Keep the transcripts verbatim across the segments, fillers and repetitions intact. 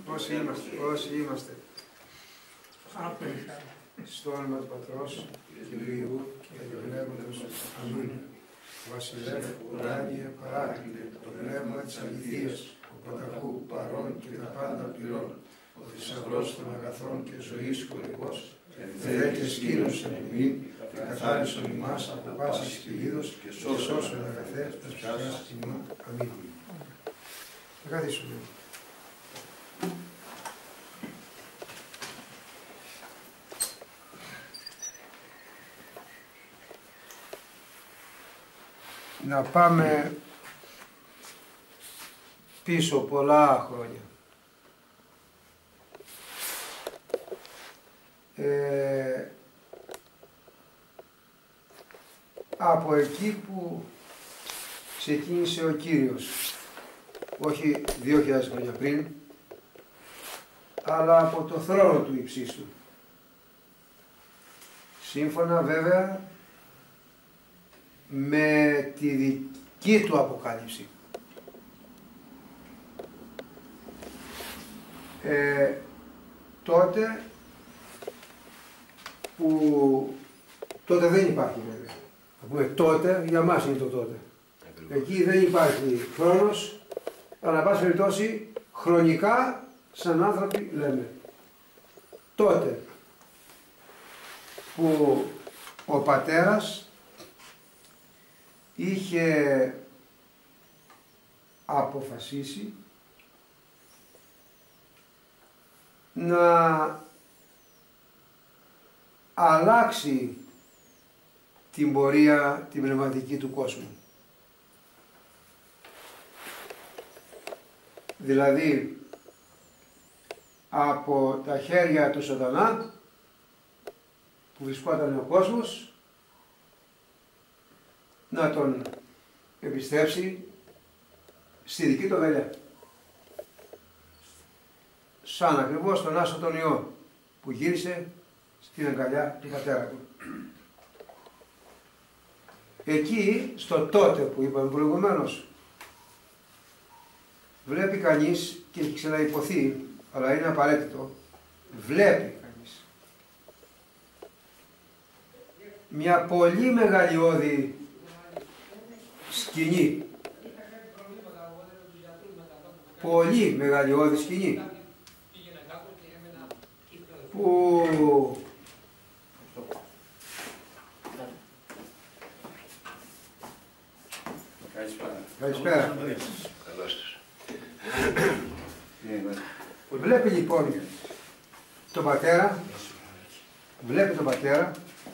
Όσοι είμαστε, όσοι είμαστε. Στο όνομα του Πατρός και του Υιού και του Πνεύματος. Αμήν. Βασιλεύ, ουράνιε, παράκλητε, το πνεύμα της αληθείας, ο πανταχού παρών και τα πάντα πληρών, ο θησαυρός των αγαθών και ζωής χωρικός, Θεέ και σκήνωσον ημίν, και καθάρισον ημάς από πάσης κυλίδος και σώσον αγαθέ τας ψυχάς ημών. Αμήν. Θα καθίσουμε. Να πάμε πίσω πολλά χρόνια. Ε, από εκεί που ξεκίνησε ο Κύριος, όχι δύο χιλιάδες χρόνια πριν, αλλά από το θρόνο του υψίστου. Σύμφωνα βέβαια με τη δική του αποκάλυψη. Ε, τότε που τότε δεν υπάρχει βέβαια. Θα πούμε τότε, για μας είναι το τότε. Εκεί δεν υπάρχει χρόνος, αλλά πάση περιπτώσει χρονικά σαν άνθρωποι λέμε. Τότε που ο πατέρας είχε αποφασίσει να αλλάξει την πορεία την πνευματική του κόσμου. Δηλαδή από τα χέρια του Σατανά που βρισκόταν ο κόσμος να τον επιστρέψει στη δική του αγκαλιά. Σαν ακριβώς τον Άσο τον Υιό που γύρισε στην αγκαλιά του πατέρα του. Εκεί, στο τότε που είπαμε προηγουμένως, βλέπει κανείς, και έχει ξαναϋποθεί, αλλά είναι απαραίτητο, βλέπει κανείς μια πολύ μεγαλειώδη σκηνή. Πολύ μεγαλειώδη σκηνή. Που Καλησπέρα. Βλέπει λοιπόν τον πατέρα, βλέπει τον πατέρα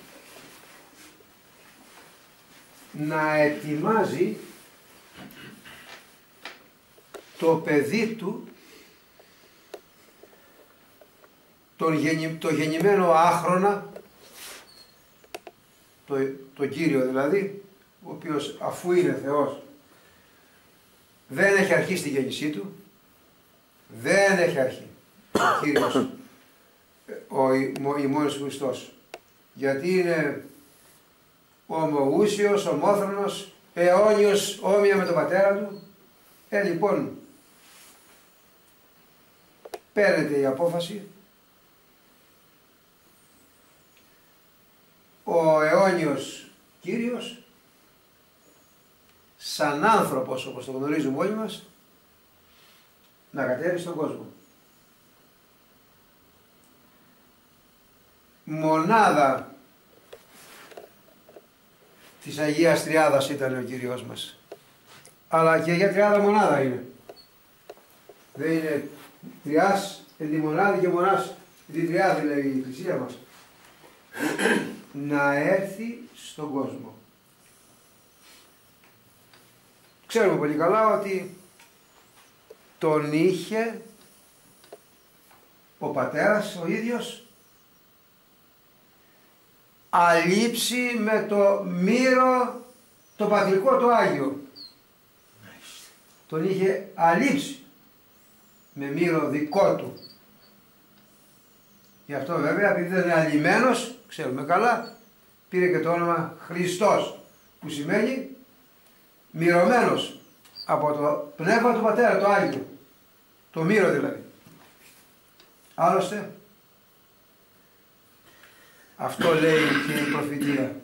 να ετοιμάζει το παιδί του, τον γεννη, το γεννημένο άχρονα, το, το Κύριο δηλαδή, ο οποίος αφού είναι Θεός δεν έχει αρχίσει τη γέννησή του, δεν έχει αρχή ο Κύριος, ο ημώνης Χριστός, γιατί είναι ομοούσιος, ομόθρονος, αιώνιος, όμοια με τον πατέρα του. Ε, λοιπόν, παίρνεται η απόφαση ο αιώνιος Κύριος σαν άνθρωπος, όπως το γνωρίζουμε όλοι μας, να κατέβει στον κόσμο. Μονάδα της Αγίας Τριάδας ήταν ο Κύριος μας. Αλλά και για τριάδα μονάδα είναι. Δεν είναι τριάς, εντιμονάδη και μονάς, τη τριάδα λέει η Εκκλησία μας. Να έρθει στον κόσμο. Ξέρουμε πολύ καλά ότι τον είχε ο πατέρας ο ίδιος αλείψει με το μύρο το πατρικό το Άγιο. Τον είχε αλείψει με μύρο δικό του. Γι' αυτό βέβαια, επειδή δεν είναι αλειμένος, ξέρουμε καλά, πήρε και το όνομα Χριστός, που σημαίνει μυρωμένος από το πνεύμα του πατέρα, το Άγιο, το μύρο δηλαδή. Άλλωστε, αυτό λέει και η προφητεία.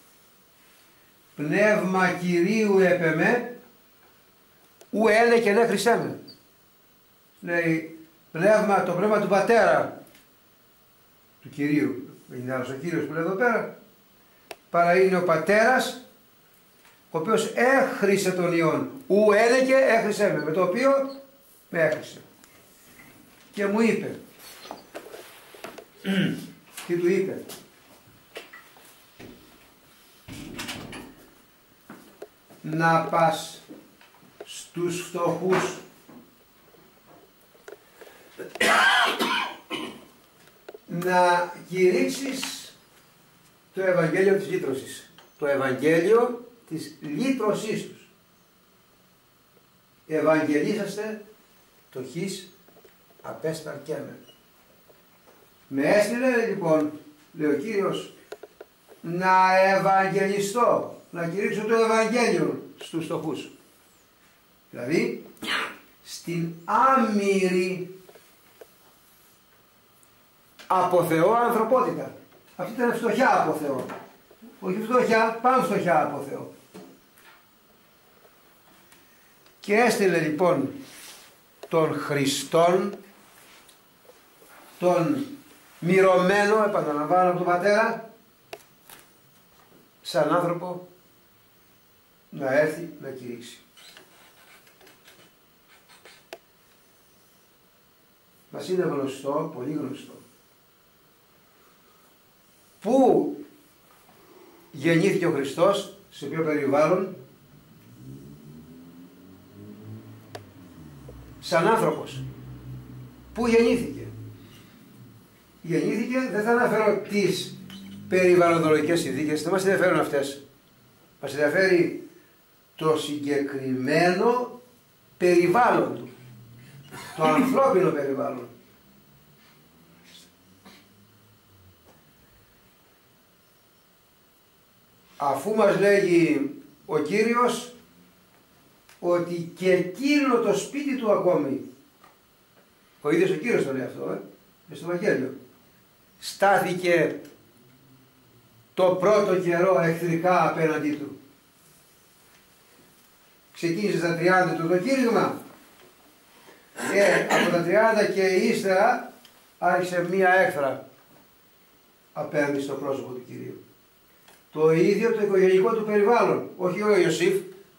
Πνεύμα Κυρίου επεμέ, ου έλε και λέ χρυσέ με. Λέει, πνεύμα, το πνεύμα του Πατέρα, του Κυρίου. Δεν είναι άλλος ο Κύριος που λέει εδώ πέρα. Παρά είναι ο Πατέρας, ο οποίος έχρισε τον Υιόν. Ου έλεγε έχρισε με, με το οποίο με έχρισε. Και μου είπε, τι του είπε? Να πας στους φτωχούς να κηρύξεις το Ευαγγέλιο της λύτρωσης. Το Ευαγγέλιο της λύτρωσής τους. Ευαγγελίσαστε το χεις απέσταρκέμαι. Με έστειλε λοιπόν, λέει ο Κύριος, να ευαγγελιστώ, να κηρύξω το Ευαγγέλιο στους φτωχούς. Δηλαδή, στην άμυρη από Θεό ανθρωπότητα. Αυτή ήταν φτωχιά από Θεό. Όχι φτωχιά, πάνω φτωχιά από Θεό. Και έστειλε λοιπόν τον Χριστόν, τον μυρωμένο, επαναλαμβάνω, από τον Πατέρα, σαν άνθρωπο να έρθει να κηρύξει. Μας είναι γνωστό, πολύ γνωστό, πού γεννήθηκε ο Χριστός, σε ποιο περιβάλλον? Σαν άνθρωπος. Πού γεννήθηκε? Γεννήθηκε, δεν θα αναφέρω τις περιβαλλοντολογικές συνθήκες, δεν μας ενδιαφέρουν αυτές. Μας ενδιαφέρει το συγκεκριμένο περιβάλλον του, το ανθρώπινο περιβάλλον. Αφού μας λέγει ο Κύριος ότι και εκείνο το σπίτι του ακόμη, ο ίδιος ο Κύριος το λέει αυτό, ε, μες στο Ευαγγέλιο, στάθηκε το πρώτο καιρό εχθρικά απέναντί του. Ξεκίνησε στα τριάντα του το κήρυγμα και από τα τριάντα και ύστερα άρχισε μία έχθρα απέναντι στο πρόσωπο του Κυρίου. Το ίδιο το οικογενειακό του περιβάλλον, όχι ο Ιωσήφ.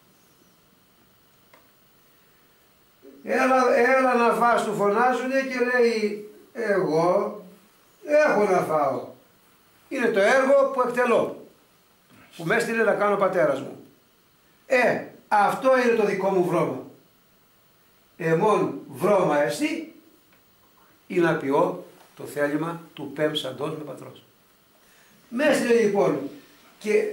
Έλα, έλα να φας, του φωνάζουνε και λέει, εγώ έχω να φάω. Είναι το έργο που εκτελώ, που με έστειλε να κάνω ο πατέρας μου. Ε, αυτό είναι το δικό μου βρώμα. Εμόν βρώμα εστί ή να ποιώ το θέλημα του πέμψαντός με πατρός. Με έστειλε λοιπόν και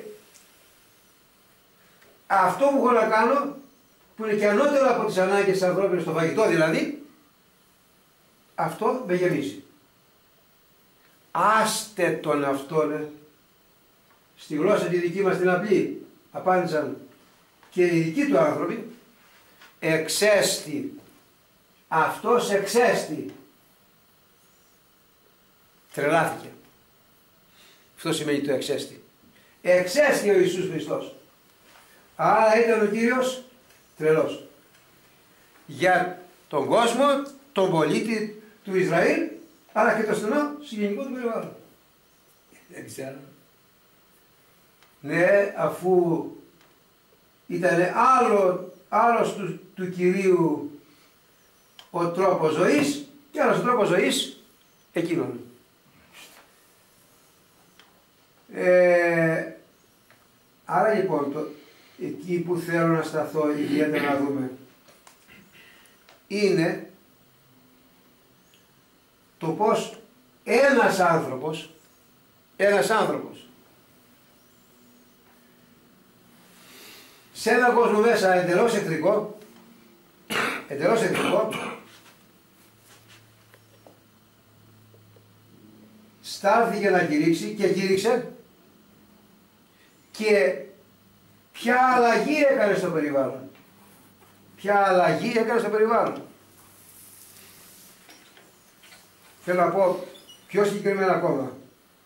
αυτό που έχω να κάνω, που είναι και ανώτερο από τις ανάγκες της ανθρώπινης, στο φαγητό δηλαδή, αυτό με γεμίζει. Άστε τον αυτόν, στη γλώσσα τη δική μας την απλή, απάντησαν και οι δικοί του άνθρωποι, εξέστη, αυτός εξέστη, τρελάθηκε. Αυτό σημαίνει το εξέστη. Εξέστη ο Ιησούς Χριστός. Άρα ήταν ο Κύριος τρελός. Για τον κόσμο, τον πολίτη του Ισραήλ, αλλά και το στενό συγγενικό του περιβάλλον. Δεν ξέρω. Ναι, αφού ήταν άλλο, άλλος του, του Κυρίου ο τρόπος ζωής και άλλος ο τρόπος ζωής εκείνον. Ε, άρα λοιπόν, το, εκεί που θέλω να σταθώ ιδιαίτερα να δούμε είναι το πως ένας άνθρωπος, ένας άνθρωπος σε έναν κόσμο μέσα εντελώς εχθρικό, εντελώς εχθρικό, στάθηκε να κηρύξει και κήρυξε και ποια αλλαγή έκανε στο περιβάλλον. Ποια αλλαγή έκανε στο περιβάλλον. θέλω να πω πιο συγκεκριμένα ακόμα.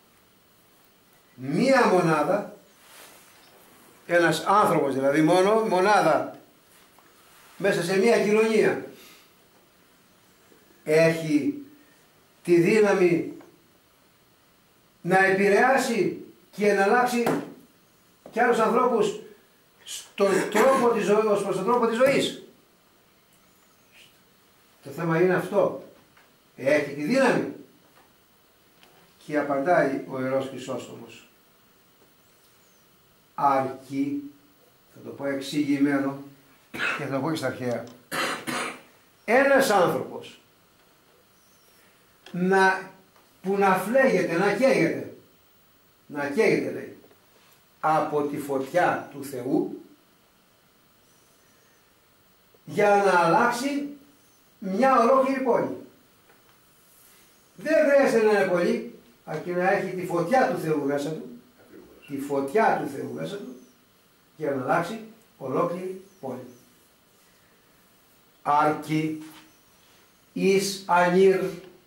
Μία μονάδα, ένας άνθρωπος δηλαδή μόνο, μονάδα μέσα σε μία κοινωνία έχει τη δύναμη να επηρεάσει και να αλλάξει και άλλους ανθρώπους στον τρόπο της ζωής, προς τον τρόπο της ζωής. Το θέμα είναι αυτό. Έχει τη δύναμη. Και απαντάει ο Ιερός Χρυσόστομος. Αρκεί, θα το πω εξηγημένο και θα το πω και στα αρχαία, ένας άνθρωπος να, που να φλέγεται, να καίγεται, να καίγεται λέει, από τη φωτιά του Θεού για να αλλάξει μια ολόκληρη πόλη. Δεν χρειάζεται να είναι πολύ, αρκεί να έχει τη φωτιά του Θεού μέσα του, τη φωτιά του Θεού μέσα του για να αλλάξει ολόκληρη πόλη. Αρκεί εις ανήρ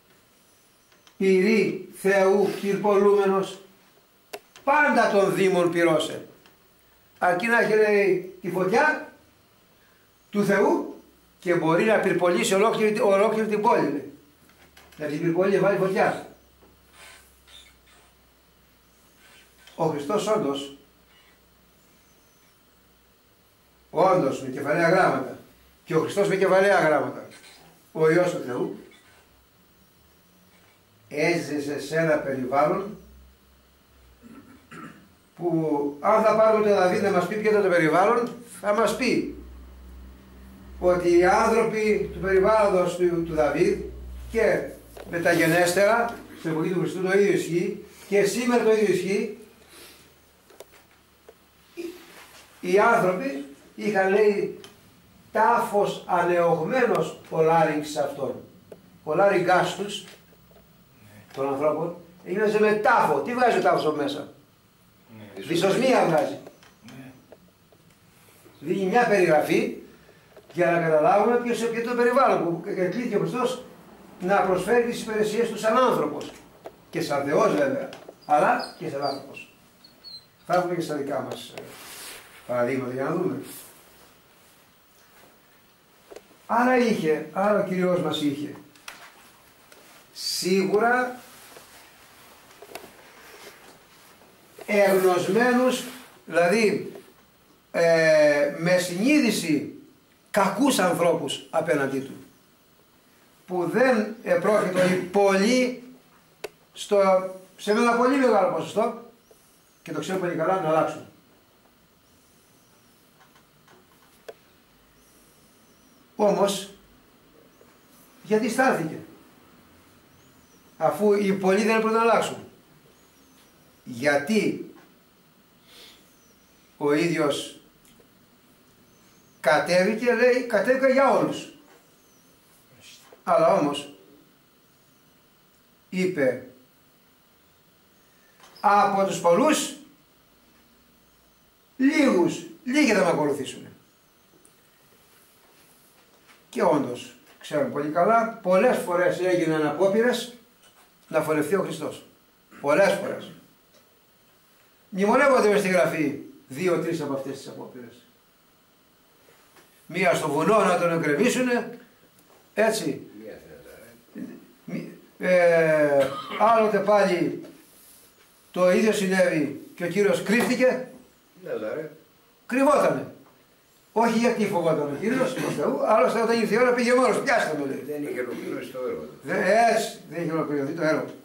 πυρή Θεού πυρπολούμενος πάντα των δήμων πυρώσε. Αρκεί να έχει λέει, τη φωτιά του Θεού και μπορεί να πυρπολίσει ολόκληρη, ολόκληρη την πόλη. Λέει. Να την πυρπολεί βάλει φωτιά. Ο Χριστός όντως, όντως με κεφαλαία γράμματα και ο Χριστός με κεφαλαία γράμματα, ο Υιός του Θεού, έζησε σε ένα περιβάλλον που αν θα πάρουμε τον Δαβίδ να μας πει ποιο ήταν το περιβάλλον, θα μας πει ότι οι άνθρωποι του περιβάλλοντος του, του Δαβίδ και μεταγενέστερα, στην εποχή του Χριστού το ίδιο ισχύει και σήμερα το ίδιο ισχύει, οι άνθρωποι είχαν λέει τάφος ανεωγμένος ο λάρυγγς αυτών. Ο λάρυγγάς τους, των ανθρώπων, έγινε με τάφο. Τι βγάζει ο τάφος από μέσα? Ναι. Δυσοσμία βγάζει. Ναι. Δίνει μια περιγραφή για να καταλάβουμε ποιος είναι το περιβάλλον που εκλήθηκε ο Χριστός να προσφέρει τις υπηρεσίες του σαν άνθρωπος. Και σαν Θεός βέβαια, αλλά και σαν άνθρωπος. Θα έχουμε και στα δικά μας παραδείγματα για να δούμε. Άρα είχε, άρα ο Κύριος μας είχε σίγουρα εγνωσμένους, δηλαδή ε, με συνείδηση κακούς ανθρώπους απέναντί του, που δεν επρόκειτο οι πολλοί στο, σε ένα πολύ μεγάλο ποσοστό, και το ξέρουμε πολύ καλά, να αλλάξουν. Όμως, γιατί στάθηκε, αφού οι πολλοί δεν έπρεπε να αλλάξουν? Γιατί ο ίδιος κατέβηκε, λέει, κατέβηκα για όλους. Αλλά όμως είπε από τους πολλούς λίγους, λίγοι θα με ακολουθήσουν. Και όντως, ξέρουμε πολύ καλά, πολλές φορές έγιναν απόπειρες να φορευτεί ο Χριστός. Πολλές φορές. Μνημονεύονται μες στη Γραφή δύο-τρεις από αυτές τις απόπειρες. Μία στο βουνό να τον εγκρεμίσουν, έτσι. Ε, άλλοτε πάλι το ίδιο συνέβη και ο Κύριος κρύφτηκε. Κρυβότανε. Όχι γιατί φοβόταν ο Κύριος του Θεού, άλλωστε όταν ήρθε η ώρα πήγε μόνος, πιάστε με λέει. Δεν είχε ολοκληρώσει το έργο. Έτσι, δεν είχε ολοκληρωθεί το έργο.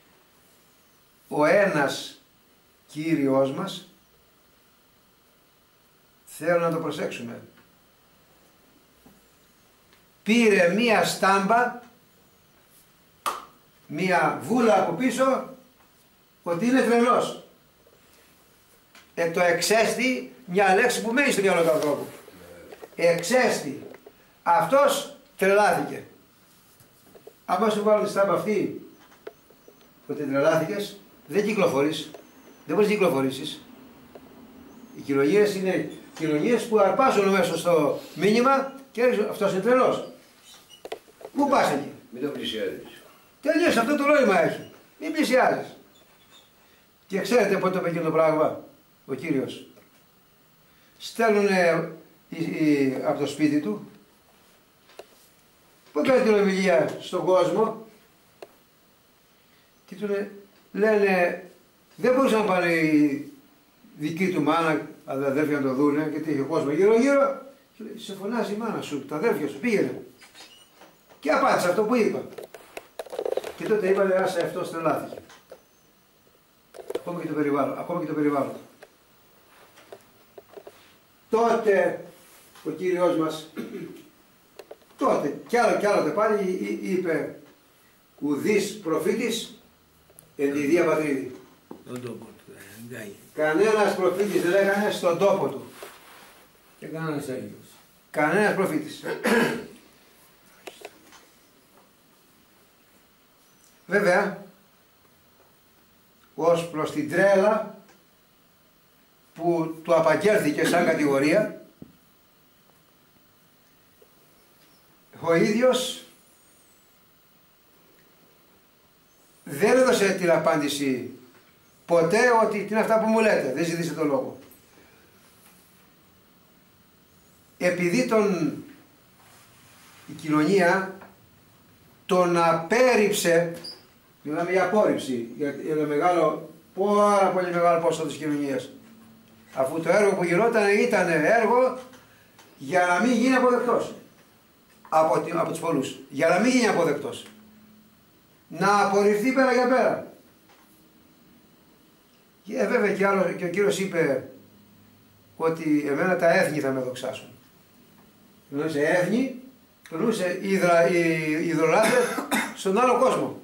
Ο ένας Κύριος μας, θέλω να το προσέξουμε, πήρε μία στάμπα, μία βούλα από πίσω, ότι είναι τρελός. Ε, το εξέστη, μια λέξη που μένει στο μυαλό του ανθρώπου. Εξέστη. Αυτός τρελάθηκε. Αν σου βάλω τη στάμπα αυτή, ότι τρελάθηκες, δεν κυκλοφορείς. Δεν μπορείς να κυκλοφορήσεις. Οι κοινωνίες είναι κοινωνίες που αρπάζουν μέσα στο μήνυμα και αυτός είναι τρελός. Πού πας εκεί? Μην το πλησιάζεις. Τελείωσε, αυτό το νόημα έχει. Μην πλησιάζεις. Και ξέρετε πότε το είπε εκείνο το πράγμα ο Κύριος. Στέλνουνε από το σπίτι του, που κάνει την ομιλία στον κόσμο και του λένε, δεν μπορούσαν να πάνε οι δικοί του μάνα, αδερφιά να το δούνε, γιατί είχε κόσμο γύρω γύρω. Και λέει, σε φωνάζει η μάνα σου, τα αδέρφια σου, πήγαινε. Και απάντησε αυτό που είπα. Και τότε είπανε, άσε αυτό τρελάθηκε. Ακόμα και το περιβάλλον, ακόμα και το περιβάλλον. Τότε ο Κύριος μας, τότε κι άλλο κι άλλο πάλι είπε, ουδής προφήτης εν τη Δία Πατρίδη. Κανένας προφήτης δεν έκανε στον τόπο του. Και κανένας Άγιος. Κανένας προφήτης. Βέβαια, ως προς την τρέλα που του απαγγέλθηκε σαν κατηγορία, ο ίδιος δεν έδωσε την απάντηση ποτέ ότι τι είναι αυτά που μου λέτε, δεν ζητήστε το λόγο. Επειδή τον, η κοινωνία τον απέρριψε, μιλάμε για απόρριψη, για ένα μεγάλο, πάρα πολύ μεγάλο ποσό της κοινωνίας, αφού το έργο που γινόταν ήταν έργο για να μην γίνει αποδεκτός από, από τους πολλούς, για να μην γίνει αποδεκτός, να απορριφθεί πέρα για πέρα. Και βέβαια και, άλλο, και ο Κύριος είπε ότι εμένα τα έθνη θα με δοξάσουν. Εννοούσε έθνη, εννοούσε οι ειδωλάτρες στον άλλο κόσμο.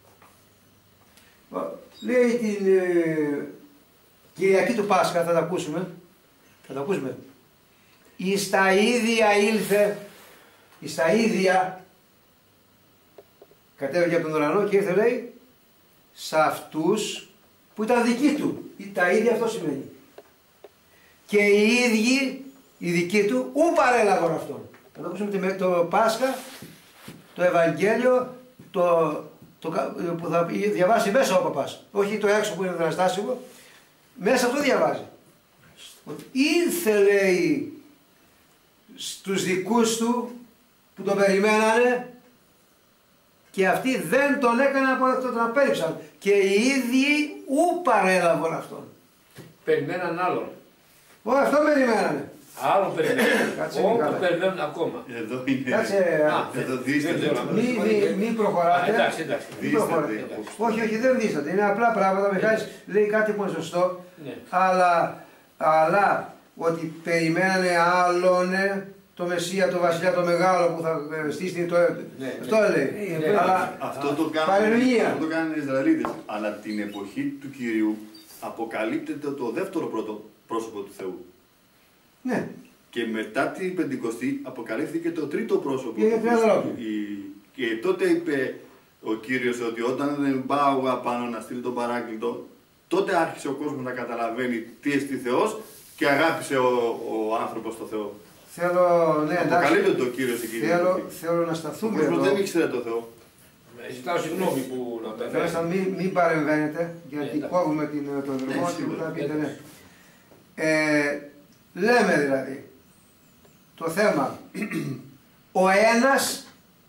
Λέει την ε, Κυριακή του Πάσχα, θα τα ακούσουμε, θα τα ακούσουμε. Εις τα ίδια ήλθε, εις τα ίδια κατέβηκε από τον ουρανό και ήρθε, λέει, σε αυτούς που ήταν δικοί του. Τα ίδια αυτό σημαίνει. Και οι ίδιοι, οι δικοί του, ου παρέλαβαν αυτόν. Θα το ακούσουμε το Πάσχα, το Ευαγγέλιο, το, το, που θα διαβάσει μέσα ο παπάς. Όχι το έξω που είναι δραστάσιμο, μέσα αυτό διαβάζει. Ότι ήρθε, λέει, στους δικούς του που τον περιμένανε και αυτοί δεν τον έκαναν αποδεκτό, τον απέρριψαν. Και οι ίδιοι ου παρέλαβαν αυτόν. Περιμέναν άλλον. Ω, αυτό περιμένανε. Άλλον περιμέναν. Κάτσε, Όπου καλά. περιμένουν ακόμα. Εδώ είναι. Κάτσε, Εδώ δίσταται. μη, μη, μη προχωράτε. Εντάξει, εντάξει. Μη προχωράτε. Όχι, όχι, δεν δίσταται. Είναι απλά πράγματα. Ο Μιχάλης λέει κάτι που είναι σωστό. Ναι. Αλλά, αλλά ότι περιμένανε άλλον το Μεσσία, το Βασιλιά το Μεγάλο που θα στήσει το. Ναι, αυτό ναι. λέει. Ναι, Αλλά, Αυτό το παρερμηνία. κάνουν, αυτό το κάνουν οι Ισραηλίτες. Αλλά την εποχή του Κυρίου αποκαλύπτεται το δεύτερο πρώτο πρόσωπο του Θεού. ναι. Και μετά την Πεντηκοστή αποκαλύφθηκε το τρίτο πρόσωπο Και για του ποιο Χριστού. λόγο? Η- Και τότε είπε ο Κύριος ότι όταν δεν πάω απάνω να στείλει τον Παράκλητο, τότε άρχισε ο κόσμος να καταλαβαίνει τι εστί Θεός και αγάπησε ο, ο άνθρωπος το Θεό. Θέλω, ναι, εντάξει. Αποκαλύπτεται ο Κύριος εκεί. Θέλω, θέλω να Ο σταθούμε κόσμος εδώ. δεν ήξερε το Θεό. Ε, Ζητάω συγγνώμη που να Θέλω να περνάει. μην, μην παρεμβαίνετε, γιατί εντάξει. κόβουμε την, τον δρυμό Ναι, και σίγουρα. μετά πείτε ναι. Ε, λέμε δηλαδή το θέμα ο ένας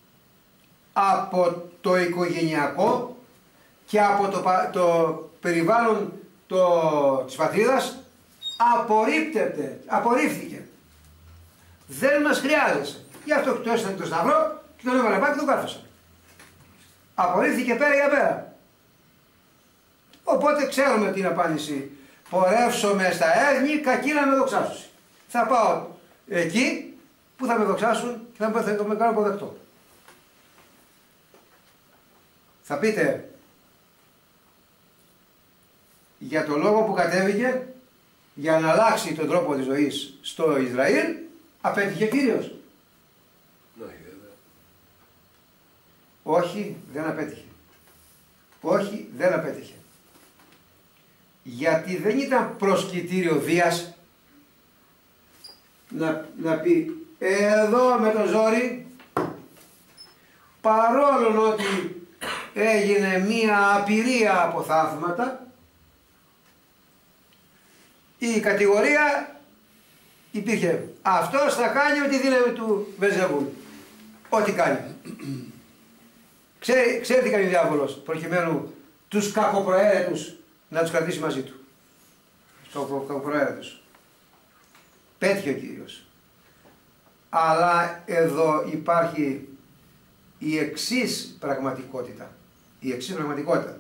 από το οικογενειακό και από το, πα- το περιβάλλον το, της πατρίδας απορρίπτεται, απορρίφθηκε. Δεν μας χρειάζεσαι. Γι' αυτό του έστειλε το σταυρό και τον έβαλε πάνω και τον κάθεσαν. Απορρίφθηκε πέρα για πέρα. Οπότε ξέρουμε την απάντηση. Πορεύσομαι στα έθνη, κακή να με δοξάσουν. Θα πάω εκεί που θα με δοξάσουν και θα με, θα με κάνω αποδεκτό. Θα πείτε, για το λόγο που κατέβηκε, για να αλλάξει τον τρόπο της ζωής στο Ισραήλ, απέτυχε Κύριος. Όχι, βέβαια. Όχι, δεν απέτυχε. Όχι, δεν απέτυχε. Γιατί δεν ήταν προσκλητήριο βίας να, να πει εδώ με το ζόρι, παρόλο ότι έγινε μία απειρία από θαύματα, η κατηγορία υπήρχε. Αυτός θα κάνει ό,τι δύναμη του Βελζεβούλ. Ό,τι κάνει. Ξέρει, ξέρει τι κάνει ο διάβολος, προκειμένου τους κακοπροαίρετους να τους κρατήσει μαζί του. Τους κακοπροαίρετους. Πέτυχε ο Κύριος. Αλλά εδώ υπάρχει η εξής πραγματικότητα. Η εξής πραγματικότητα.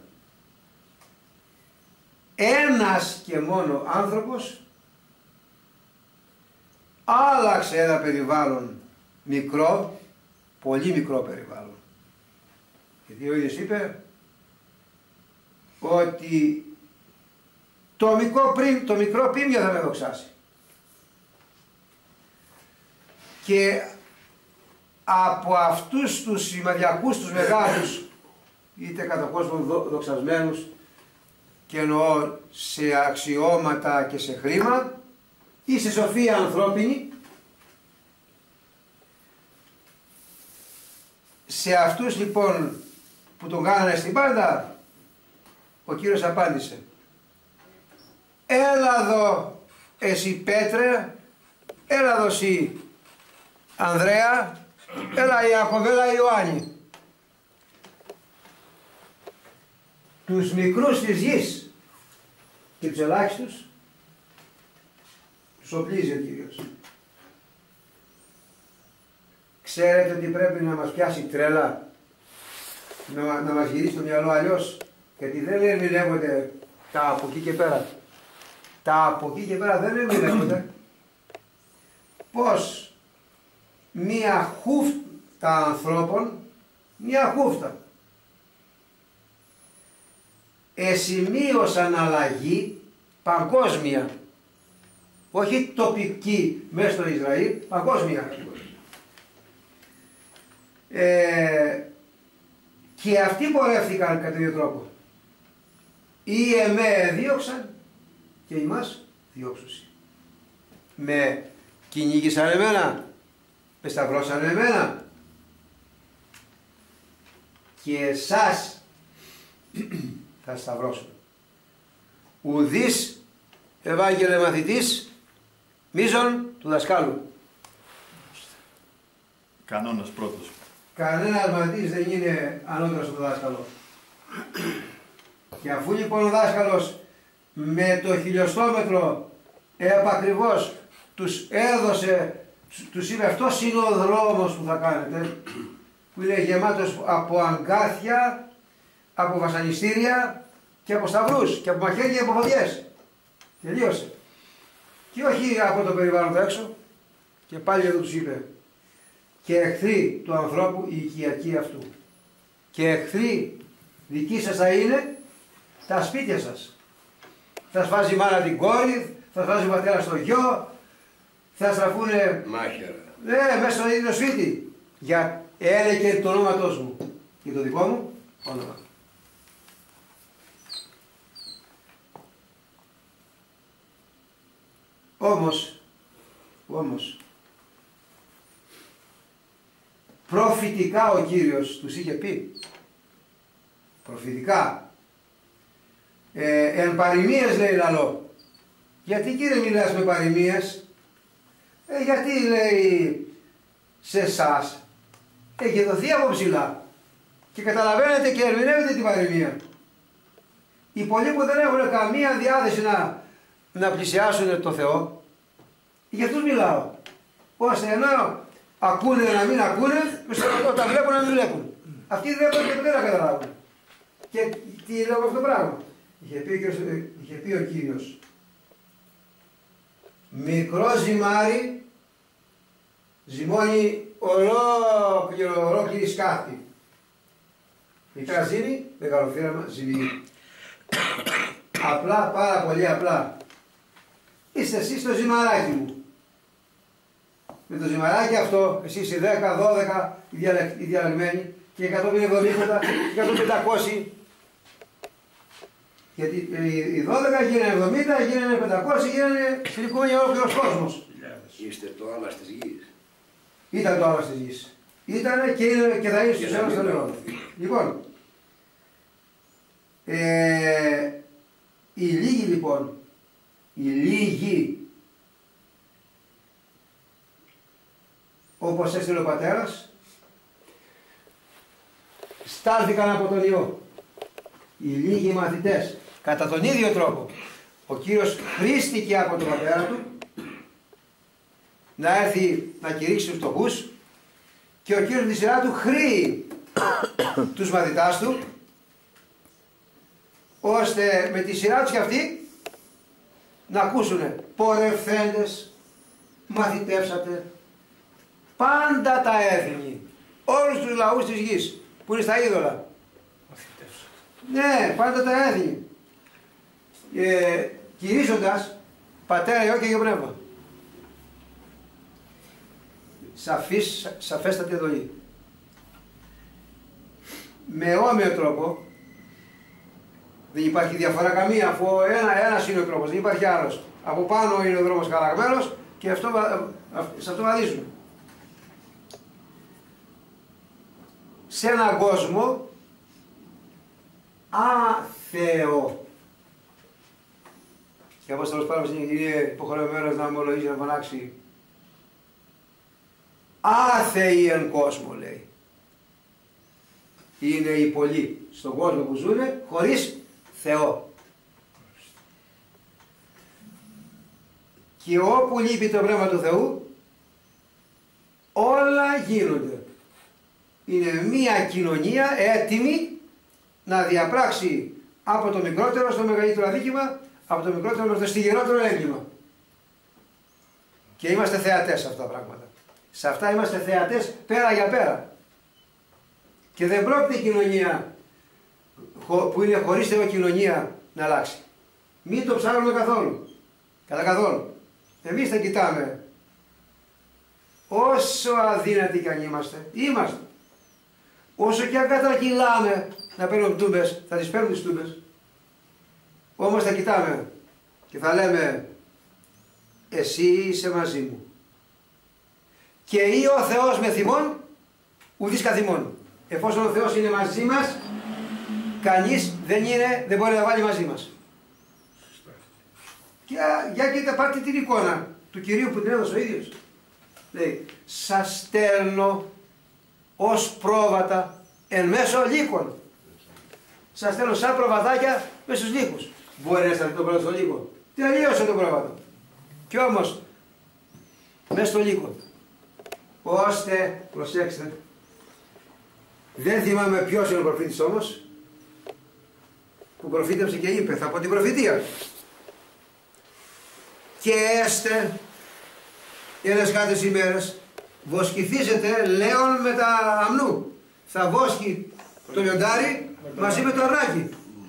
Ένας και μόνο άνθρωπος άλλαξε ένα περιβάλλον μικρό, πολύ μικρό περιβάλλον. Γιατί ο ίδιος είπε ότι το μικρό, πρι, το μικρό πίμια θα με δοξάσει. Και από αυτούς τους σημαδιακούς, τους μεγάλους, είτε κατά κόσμο δοξασμένους, και εννοώ σε αξιώματα και σε χρήμα, ή σε σοφία ανθρώπινη, σε αυτούς λοιπόν που τον κάνανε στην πάντα, ο Κύριος απάντησε: έλα εδώ εσύ Πέτρε, έλα εδώ εσύ Ανδρέα, έλα Ιάκωβ, έλα Ιωάννη. Τους μικρούς της γης και τους ελάχιστους τους οπλίζει ο Κύριος. Ξέρετε ότι πρέπει να μας πιάσει τρέλα, να, να μας γυρίσει το μυαλό αλλιώς, γιατί δεν ερμηνεύονται τα από εκεί και πέρα. Τα από εκεί και πέρα δεν ερμηνεύονται. Πώς μία χούφτα ανθρώπων, μία χούφτα, εσημείωσαν αλλαγή παγκόσμια, όχι τοπική μέσα στο Ισραήλ, παγκόσμια. Ε, και αυτοί πορεύτηκαν κατά τον τρόπο. Ή εμέ δίωξαν και εμάς διώξουσι. Με κυνήγησαν εμένα, με σταυρώσαν εμένα και εσάς θα σταυρώσουν. Ουδής Ευάγγελε μαθητής μίζων του δασκάλου. Κανόνας πρώτος. Κανένας μαθητής δεν είναι ανώτερος από το δάσκαλο. Και αφού λοιπόν ο δάσκαλος με το χιλιοστόμετρο επακριβώς τους έδωσε, τους είπε αυτός είναι ο δρόμος που θα κάνετε, που είναι γεμάτος από αγκάθια, από βασανιστήρια και από σταυρούς και από μαχαίρια και από φωτιές. Τελείωσε. Και όχι από το περιβάλλον έξω. Και πάλι εδώ τους είπε: και εχθροί του ανθρώπου η οικιακή αυτού. Και εχθροί δικοί σας θα είναι τα σπίτια σας. Θα σφάζει η μάνα την κόρη, θα σφάζει ο πατέρας το γιο, θα στραφούνε μάχαιρα. Ναι, μέσα στο ίδιο σπίτι. Για έλεγε το ονόματός μου και το δικό μου όνομα. Όμως, όμως, προφητικά ο Κύριος τους είχε πει, προφητικά, ε, εν παροιμίες λέει λαλό. Γιατί Κύριε μιλάς με παροιμίες? Ε, γιατί λέει σε εσάς έχει δοθεί από ψηλά και καταλαβαίνετε και ερμηνεύετε την παροιμία. Οι πολλοί που δεν έχουν καμία διάθεση να, να πλησιάσουν το Θεό, για αυτούς μιλάω. Ώστε ενώ ακούνε να μην ακούνε, όταν βλέπουν να μην βλέπουν. Αυτοί δεν έχουν και ποτέ να καταλάβουν. Και τι λέω αυτό το πράγμα? Είχε πει, είχε πει ο Κύριος: μικρό ζυμάρι ζυμώνει ολόκληρο, ολόκληρη σκάφη. Μικρά ζύμη, μεγαλοφύραμα ζυμί. Απλά, πάρα πολύ απλά. Είστε εσείς το ζυμαράκι μου. Με το ζυμαράκι αυτό, εσείς οι δέκα, δώδεκα, οι διαλεγμένοι, και εκατόν εβδομήντα, εκατόν πεντακόσια. Γιατί οι δώδεκα γίνανε εβδομήντα, γίνανε πεντακόσια, γίνανε συλλικούμενοι ολόκληρος κόσμος. Είστε το άλλας της γης. Ήταν το άλλας της γης. Ήτανε και, είναι, και θα είναι στους αιώνας των αιώνων. Λοιπόν, Ε, οι λίγοι λοιπόν, οι λίγοι, όπως έστειλε ο πατέρας, στάλθηκαν από τον Υιό. Οι λίγοι μαθητές, κατά τον ίδιο τρόπο, ο Κύριος χρήστηκε από τον πατέρα του να έρθει να κηρύξει τους φτωχούς και ο Κύριος με τη σειρά του χρήει τους μαθητάς του, ώστε με τη σειρά τους και αυτοί να ακούσουνε πορευθέντες, μαθητεύσατε πάντα τα έθνη, όλους τους λαούς της γης που είναι στα είδωλα. Ναι, πάντα τα έθνη. Ε, κηρύσσοντας Πατέρα, Υιό και Αγίο Πνεύμα. Σαφής, σαφέστατη εντολή. Με όμοιο τρόπο, δεν υπάρχει διαφορά καμία, αφού ένα, ένας είναι ο τρόπος, δεν υπάρχει άλλος. Από πάνω είναι ο δρόμος χαραγμένος και αυτό, σε αυτό βαδίζουν. Σε έναν κόσμο άθεο. Και ο Απόστολος Παύλος είναι υποχρεωμένος να ομολογήσει, να φωνάξει άθεοι εν κόσμο, λέει. Είναι οι πολλοί στον κόσμο που ζουν χωρίς Θεό. Και όπου λείπει το Πνεύμα του Θεού, όλα γίνονται. Είναι μία κοινωνία έτοιμη να διαπράξει από το μικρότερο στο μεγαλύτερο αδίκημα, από το μικρότερο στο στιγερότερο έγκλημα. Και είμαστε θεατές σε αυτά τα πράγματα. Σε αυτά είμαστε θεατές πέρα για πέρα. Και δεν πρόκειται η κοινωνία που είναι χωρίς Θεό κοινωνία να αλλάξει. Μην το ψάχνουμε καθόλου. Κατά καθόλου. Εμείς θα κοιτάμε. Όσο αδύνατοι κι αν είμαστε, είμαστε. Όσο και αν κατρακυλάμε να παίρνουμε τούμπες, θα τις παίρνουμε τις τούμπες. Όμως θα κοιτάμε και θα λέμε εσύ είσαι μαζί μου. Και ή ο Θεός με θυμών, ουδείς καθημών. Εφόσον ο Θεός είναι μαζί μας, κανείς δεν, είναι, δεν μπορεί να βάλει μαζί μας. Και για κοίτα, πάρτε την εικόνα του Κυρίου που την έδωσε ο ίδιος. Λέει, σας στέλνω ως πρόβατα εν μέσω λύκων. Σας στέλνω σαν προβατάκια μέσα στους λύκους. Μπορεί να σταθεί το πρόβατο στο λύκο. Τελείωσε το πρόβατο. Κι όμως, μέσα στο λύκο. Ώστε, προσέξτε, δεν θυμάμαι ποιος είναι ο προφήτης όμως, που προφήτευσε και είπε, θα πω την προφητεία. Και έστε, ελεσχάτες ημέρες, βοσκηθήσετε λέον με τα αμνού. Θα βόσκει το λιοντάρι μαζί με το αρνάκι.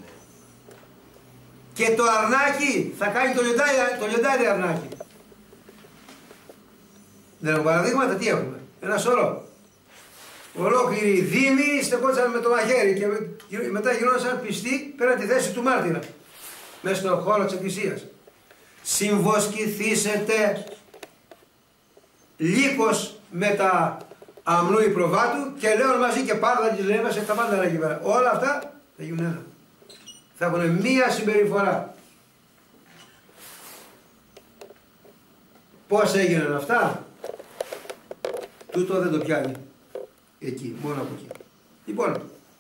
Και το αρνάκι θα κάνει το λιοντάρι, το λιοντάρι αρνάκι. Δεν έχουμε παραδείγματα, τι έχουμε. Ένα σωρό. Ολόκληροι δήμοι στεκόντουσαν με το μαχαίρι και μετά γινόντουσαν πιστοί πέραν τη θέση του μάρτυρα. Μέσα στον χώρο της εκκλησίας. Συμβοσκηθήσετε λύκος με τα αμνού η προβάτου και λέω μαζί και πάρδα της λέμε τα πάντα να κυβερνά. Όλα αυτά θα γίνουν ένα. Θα έχουν μία συμπεριφορά. Πώς έγιναν αυτά, τούτο δεν το πιάνει εκεί, μόνο από εκεί. Λοιπόν,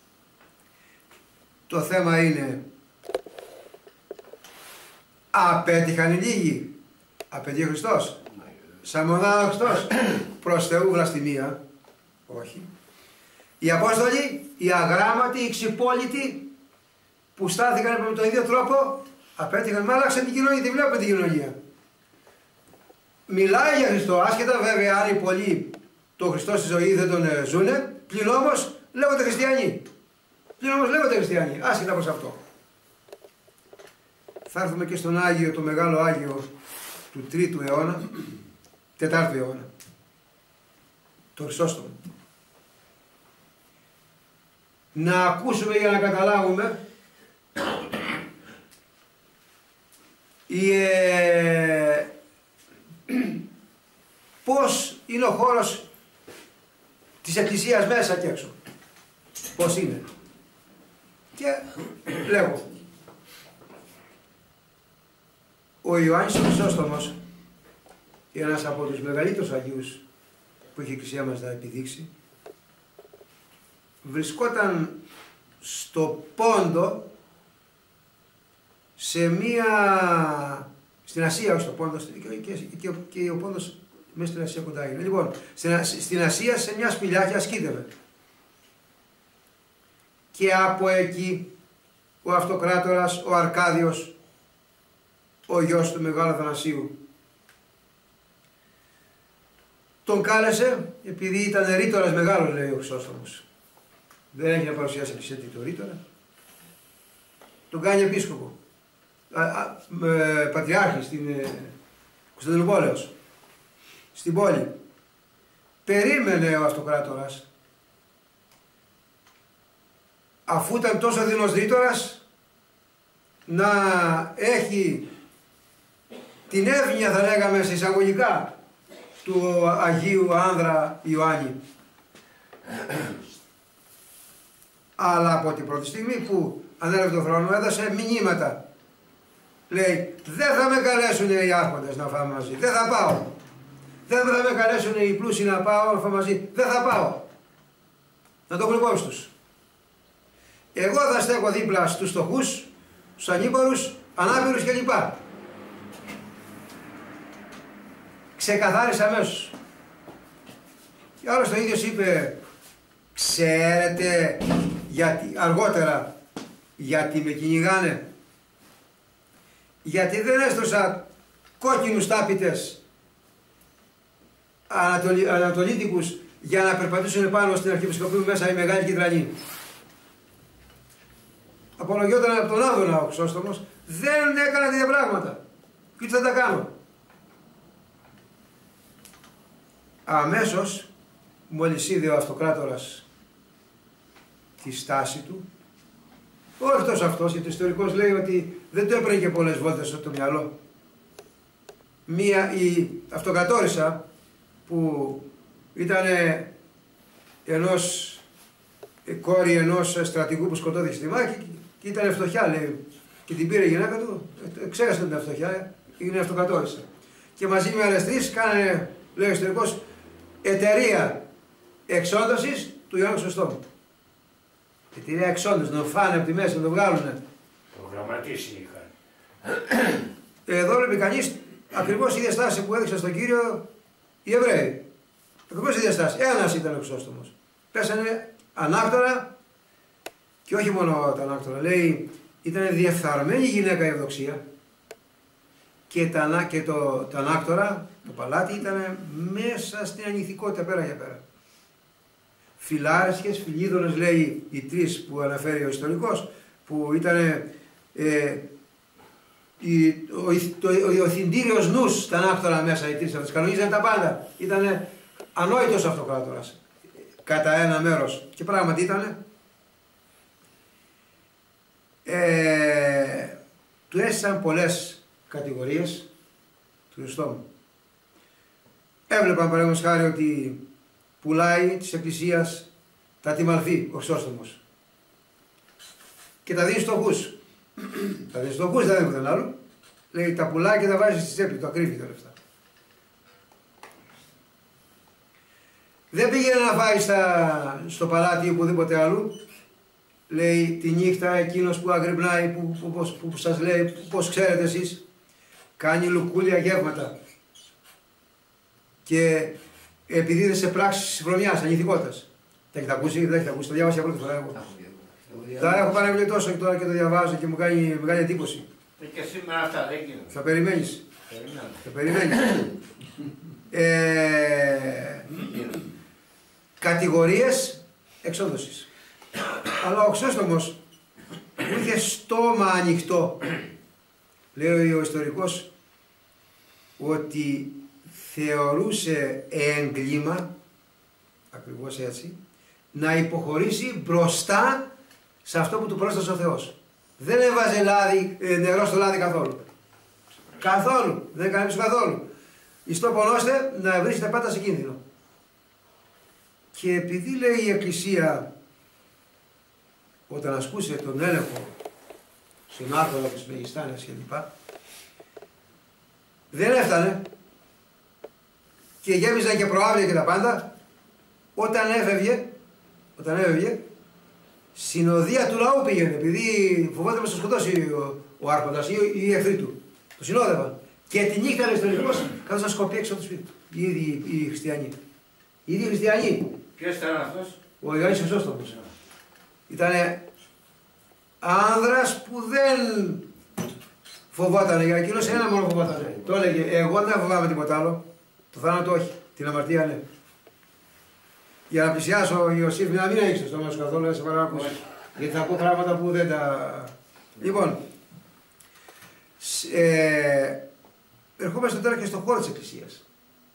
το θέμα είναι, απέτυχαν οι λίγοι, απέτυχε ο Χριστός, σαν μονάδα ο Χριστός, προς Θεού βλαστημία, όχι. Οι Απόστολοι, οι αγράμματοι, οι ξυπόλοιτοι, που στάθηκαν με τον ίδιο τρόπο, απέτυχαν, μα άλλαξαν την κοινωνία, τη βλέπουμε την κοινωνία. Μιλάει για Χριστό, άσχετα βέβαια αν οι πολλοί τον Χριστό στη ζωή δεν τον ε, ζουνε, πλην όμως λέγονται χριστιανοί. Πλην όμως λέγονται χριστιανοί, άσχετα προς αυτό. Θα έρθουμε και στον Άγιο, το μεγάλο Άγιο του τρίτου αιώνα, τετάρτου αιώνα, το Χρυσόστομο. Να ακούσουμε για να καταλάβουμε η, ε, πώς είναι ο χώρος της Εκκλησίας μέσα και έξω. Πώς είναι. Και λέγω, ο Ιωάννης ο Χρυσόστομος, ένας από τους μεγαλύτερους Αγίους που είχε η Εκκλησία μας να επιδείξει, βρισκόταν στο Πόντο, σε μία, στην Ασία, όχι στο Πόντο, και, και, και ο Πόντος μέσα στην Ασία κοντά είναι. Λοιπόν, στην, στην Ασία σε μια σπηλιά και ασκήτευε. Και από εκεί ο Αυτοκράτορας, ο Αρκάδιος, ο γιος του Μεγάλου Αθανασίου, τον κάλεσε, επειδή ήταν ρήτορας μεγάλος, λέει ο Χρυσόστομος. Δεν έχει να παρουσιάσει εκκλησία το ρήτορα. Τον κάνει επίσκοπο. Α, α, ε, πατριάρχη στην ε, Κωνσταντινούπολεως, στην πόλη. Περίμενε ο Αυτοκράτορας, αφού ήταν τόσο δεινός ρήτορας, να έχει την εύνοια, θα λέγαμε σε εισαγωγικά, του Αγίου Άνδρα Ιωάννη. Αλλά από την πρώτη στιγμή που ανέλαβε τον θρόνο έδωσε μηνύματα. Λέει, δεν θα με καλέσουν οι άρχοντες να φάμε μαζί, δεν θα πάω. Δεν θα με καλέσουν οι πλούσιοι να πάω να φάμε μαζί, δεν θα πάω. Να το έχουν υπόψη τους. Εγώ θα στέκω δίπλα στους φτωχούς, στους ανήμπορους, ανάπηρους κλπ. Ξεκαθάρισε αμέσως. Και άλλος το ίδιος είπε, ξέρετε γιατί, αργότερα, γιατί με κυνηγάνε. Γιατί δεν έστρωσα κόκκινους τάπητες ανατολι, ανατολίτικους για να περπατήσουν πάνω στην Αρχιεπισκοπή μέσα η Μεγάλη Κιτρανή. Απολογιόταν από τον Άδωνα ο Χρυσόστομος, δεν έκανα τέτοια πράγματα. Και τι θα τα κάνω. Αμέσως, μόλις είδε ο Αυτοκράτορας τη στάση του, όχι τόσο αυτός, γιατί ο ιστορικός λέει ότι δεν το έπαιρνε και πολλές βόλτες στο μυαλό. Μία, η αυτοκρατόρισα που ήταν ενός, κόρη ενός στρατηγού που σκοτώθηκε στη μάχη και ήταν φτωχιά, λέει, και την πήρε η γυναίκα του, ξέχασε την φτωχιά, είναι αυτοκρατόρισα. Και μαζί με άλλες τρεις κάνανε, λέει ο ιστορικός, εταιρεία εξόντωσης του Ιωάννου Χρυσόστομου. Εταιρεία εξόντωσης, να το φάνε από τη μέση, να το βγάλουνε. Προγραμματίσει είχαν. Εδώ βλέπει κανείς ακριβώς η ίδια στάση που έδειξαν στον Κύριο οι Εβραίοι. Ακριβώς η ίδια στάση. Ένας ήταν ο Χρυσόστομος. Πέσανε ανάκτορα και όχι μόνο τα ανάκτορα. Λέει, ήταν διεφθαρμένη γυναίκα η Ευδοξία και, τα, και το, το ανάκτορα, το παλάτι ήταν μέσα στην ανηθικότητα πέρα για πέρα. Φιλάρισχες, φιλίδωνες, λέει οι τρεις που αναφέρει ο ιστορικός, που ήταν ε, η, ο, το, ο, ο θυντήριος νους στα ανάκτορα μέσα, οι τρεις αυτές, κανονίζανε τα πάντα. Ήταν ανόητος αυτοκράτορας, κατά ένα μέρος. Και πράγματι ήταν. Ε, του έστησαν πολλές κατηγορίες του Χρυσόστομου. Έβλεπαν παραδείγματος χάρη ότι πουλάει της Εκκλησίας τα τιμαλθή ο Χρυσόστομος και τα δίνει στοχούς. Τα δίνει στοχούς, δεν έχουν άλλο. Λέει, τα πουλάει και τα βάζει στη τσέπη, το ακρίβει τα λεφτά. Δεν πήγαινε να φάει στα, στο παλάτι ή οπουδήποτε άλλου. Λέει, τη νύχτα εκείνος που αγρυπνάει, που, που, που, που, που σας λέει, που, πώς ξέρετε εσείς, κάνει λουκούλια γεύματα και επιδίδεται σε πράξεις βρωμιάς, ανηθικότητας. Τα έχετε ακούσει, δεν έχετε ακούσει, το διάβασα πρώτη φορά εγώ. Τα έχω παραγγείλει τόσο και τώρα και το διαβάζω και μου κάνει μεγάλη εντύπωση. Και σήμερα αυτά δεν γίνονται. Θα περιμένεις. Θα περιμένεις. ε, κατηγορίες εξόδωσης. Αλλά ο Χρυσόστομος που είχε στόμα ανοιχτό, λέει ο ιστορικός, ότι θεωρούσε έγκλημα, ακριβώς έτσι, να υποχωρήσει μπροστά σε αυτό που του πρόστασε ο Θεός. Δεν έβαζε λάδι, νερό στο λάδι καθόλου. Καθόλου. Δεν έκανε πίσω καθόλου. Εις το πονώστε να βρίσκεται πάντα σε κίνδυνο. Και επειδή λέει η Εκκλησία όταν ασκούσε τον έλεγχο στον Άρχοντα, τους Μεγιστάνες κλπ. Δεν έφτανε και γέμιζαν και προάβλια και τα πάντα. Όταν έφευγε, όταν έφευγε, συνοδεία του λαού πήγαινε, επειδή φοβόταν να το σκοτώσει ο, ο Άρχοντας ή οι εχθροί του. Το συνόδευαν. Και τη νύχτα λέει στο τελικός, καθώς να σκοπεί έξω από το σπίτι του. Οι ίδιοι οι χριστιανοί. Οι ίδιοι χριστιανοί. Ποιος ήταν αυτός? Ο Ιωάννης Χρυσόστομος. Ήτανε άνδρας που δεν φοβόταν, για εκείνος ένα μόνο φοβόταν. Το έλεγε, εγώ δεν φοβάμαι τίποτα άλλο. Το θάνατο όχι, την αμαρτία ναι. Για να πλησιάσω ο Ιωσήφ, να μην ανοίξω στο μέσο καθόλου, να σε παρακούσει. Γιατί θα πω πράγματα που δεν τα... Λοιπόν, ε, ερχόμαστε τώρα και στον χώρο της Εκκλησίας.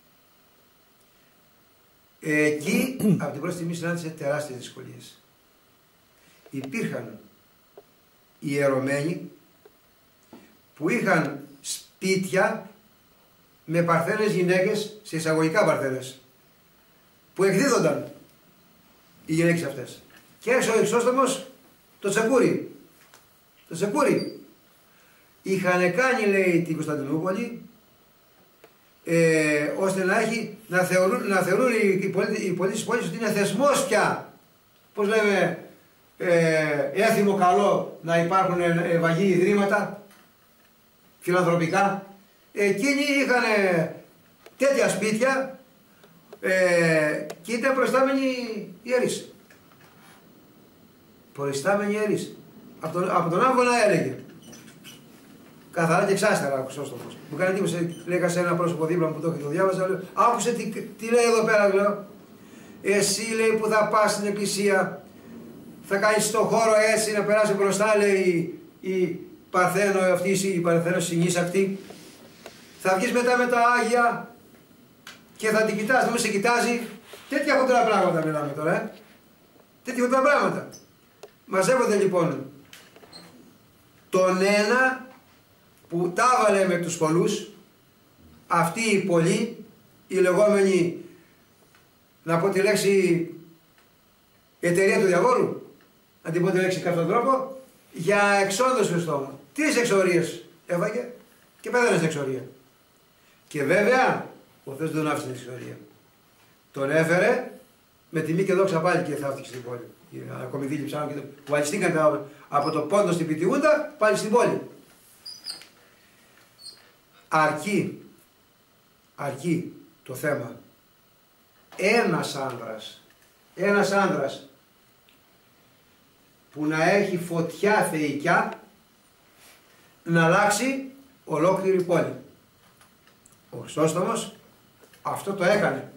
Εκεί, από την πρώτη στιγμή συνάντησε τεράστιες δυσκολίες. Υπήρχαν ιερωμένοι που είχαν σπίτια με παρθένες γυναίκες, σε εισαγωγικά παρθένες, που εκδίδονταν οι γυναίκες αυτές. Και έξω ο Χρυσόστομος το τσεκούρι. Το τσεκούρι. Είχαν κάνει, λέει, την Κωνσταντινούπολη, ε, ώστε να, έχει, να, θεωρούν, να θεωρούν οι πολίτες, οι πολίτες της πόλης ότι είναι θεσμός πια. Πώς λέμε, ε, έθιμο καλό να υπάρχουν ε, βαγή ιδρύματα φιλανθρωπικά. Εκείνοι είχαν τέτοια σπίτια ε, και ήταν προϊστάμενοι ιερείς. Προϊστάμενοι ιερείς. Από τον, από τον Άμβονα έλεγε. Καθαρά και εξάστερα άκουσα στο φως. Μου κάνει εντύπωση, λέγα σε ένα πρόσωπο δίπλα μου που το, το διάβαζα, λέω, άκουσε τι, τι λέει εδώ πέρα, λέω. Εσύ, λέει, που θα πας στην εκκλησία, θα κάνεις τον χώρο έτσι, να περάσει μπροστά, λέει, η Παρθένο αυτή, η Παρθένο συνήσακτη. Θα βγεις μετά με τα Άγια και θα την κοιτάς, θα μην σε κοιτάζει. Τέτοια χοντρά πράγματα μιλάμε τώρα, ε. Τέτοια χοντρά πράγματα. Μαζεύονται λοιπόν τον ένα που τα έβαλε με τους πολλούς, αυτοί οι πολλοί, οι λεγόμενοι, να πω τη λέξη, εταιρεία του διαβόλου, να την πω τη λέξη κατά τον τρόπο, για εξόντωση στο στόμα. Τρεις εξορίες έφαγε και πέθανε στην εξορία. Και βέβαια, ο Θεός δεν τον άφησε την εξορία. Τον έφερε με τιμή και δόξα πάλι και θαύτηκε στην πόλη. Ακόμη δίληψαν και που αλιστήκαν από το πόντο στην Πιτιούντα πάλι στην πόλη. Αρκεί, αρκεί το θέμα ένας άνδρας, ένας άνδρας που να έχει φωτιά θεϊκιά να αλλάξει ολόκληρη πόλη. Ο Χρυσόστομος αυτό το έκανε.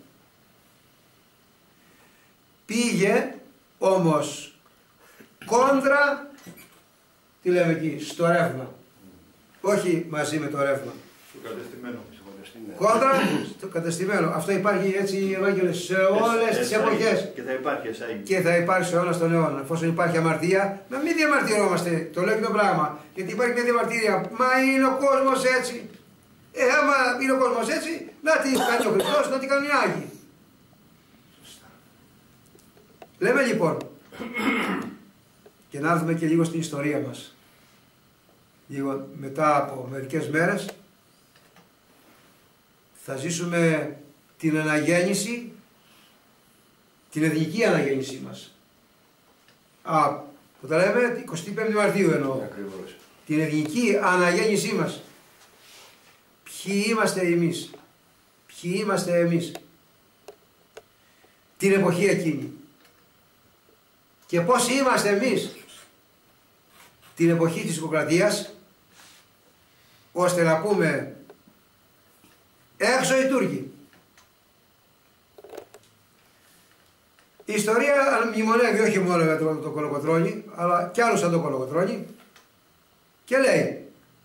Πήγε όμως κόντρα, τι λέμε εκεί, στο ρεύμα. Όχι μαζί με το ρεύμα. Στο κατεστημένο. Κόντρα στο κατεστημένο. Αυτό υπάρχει έτσι, Ευάγγελε, σε όλες τις εποχές. Και θα υπάρχει εσάγγι. Και θα υπάρχει σε όλα τον αιώνα. Εφόσον υπάρχει αμαρτία, να μην διαμαρτυρόμαστε. Το λέω και το πράγμα. Γιατί υπάρχει μια διαμαρτυρία. Μα είναι ο κόσμος έτσι. Ε, άμα είναι ο κόσμος έτσι, να τι κάνει ο Χριστός, να τι κάνουν οι Άγιοι. Λέμε λοιπόν, και να δούμε και λίγο στην ιστορία μας. Λίγο μετά από μερικές μέρες θα ζήσουμε την αναγέννηση, την εθνική αναγέννησή μας. Α, που τα λέμε εικοστή πέμπτη Μαρτίου εννοώ. Ακριβώς. Την εθνική αναγέννησή μας. Ποιοι είμαστε εμείς, ποιοι είμαστε εμείς την εποχή εκείνη και πώς είμαστε εμείς την εποχή της Οικοκρατίας, ώστε να πούμε έξω οι Τούρκοι. Η ιστορία μνημονεύει όχι μόνο για το, το Κολοκοτρώνη, αλλά κι άλλους σαν το Κολοκοτρώνη και λέει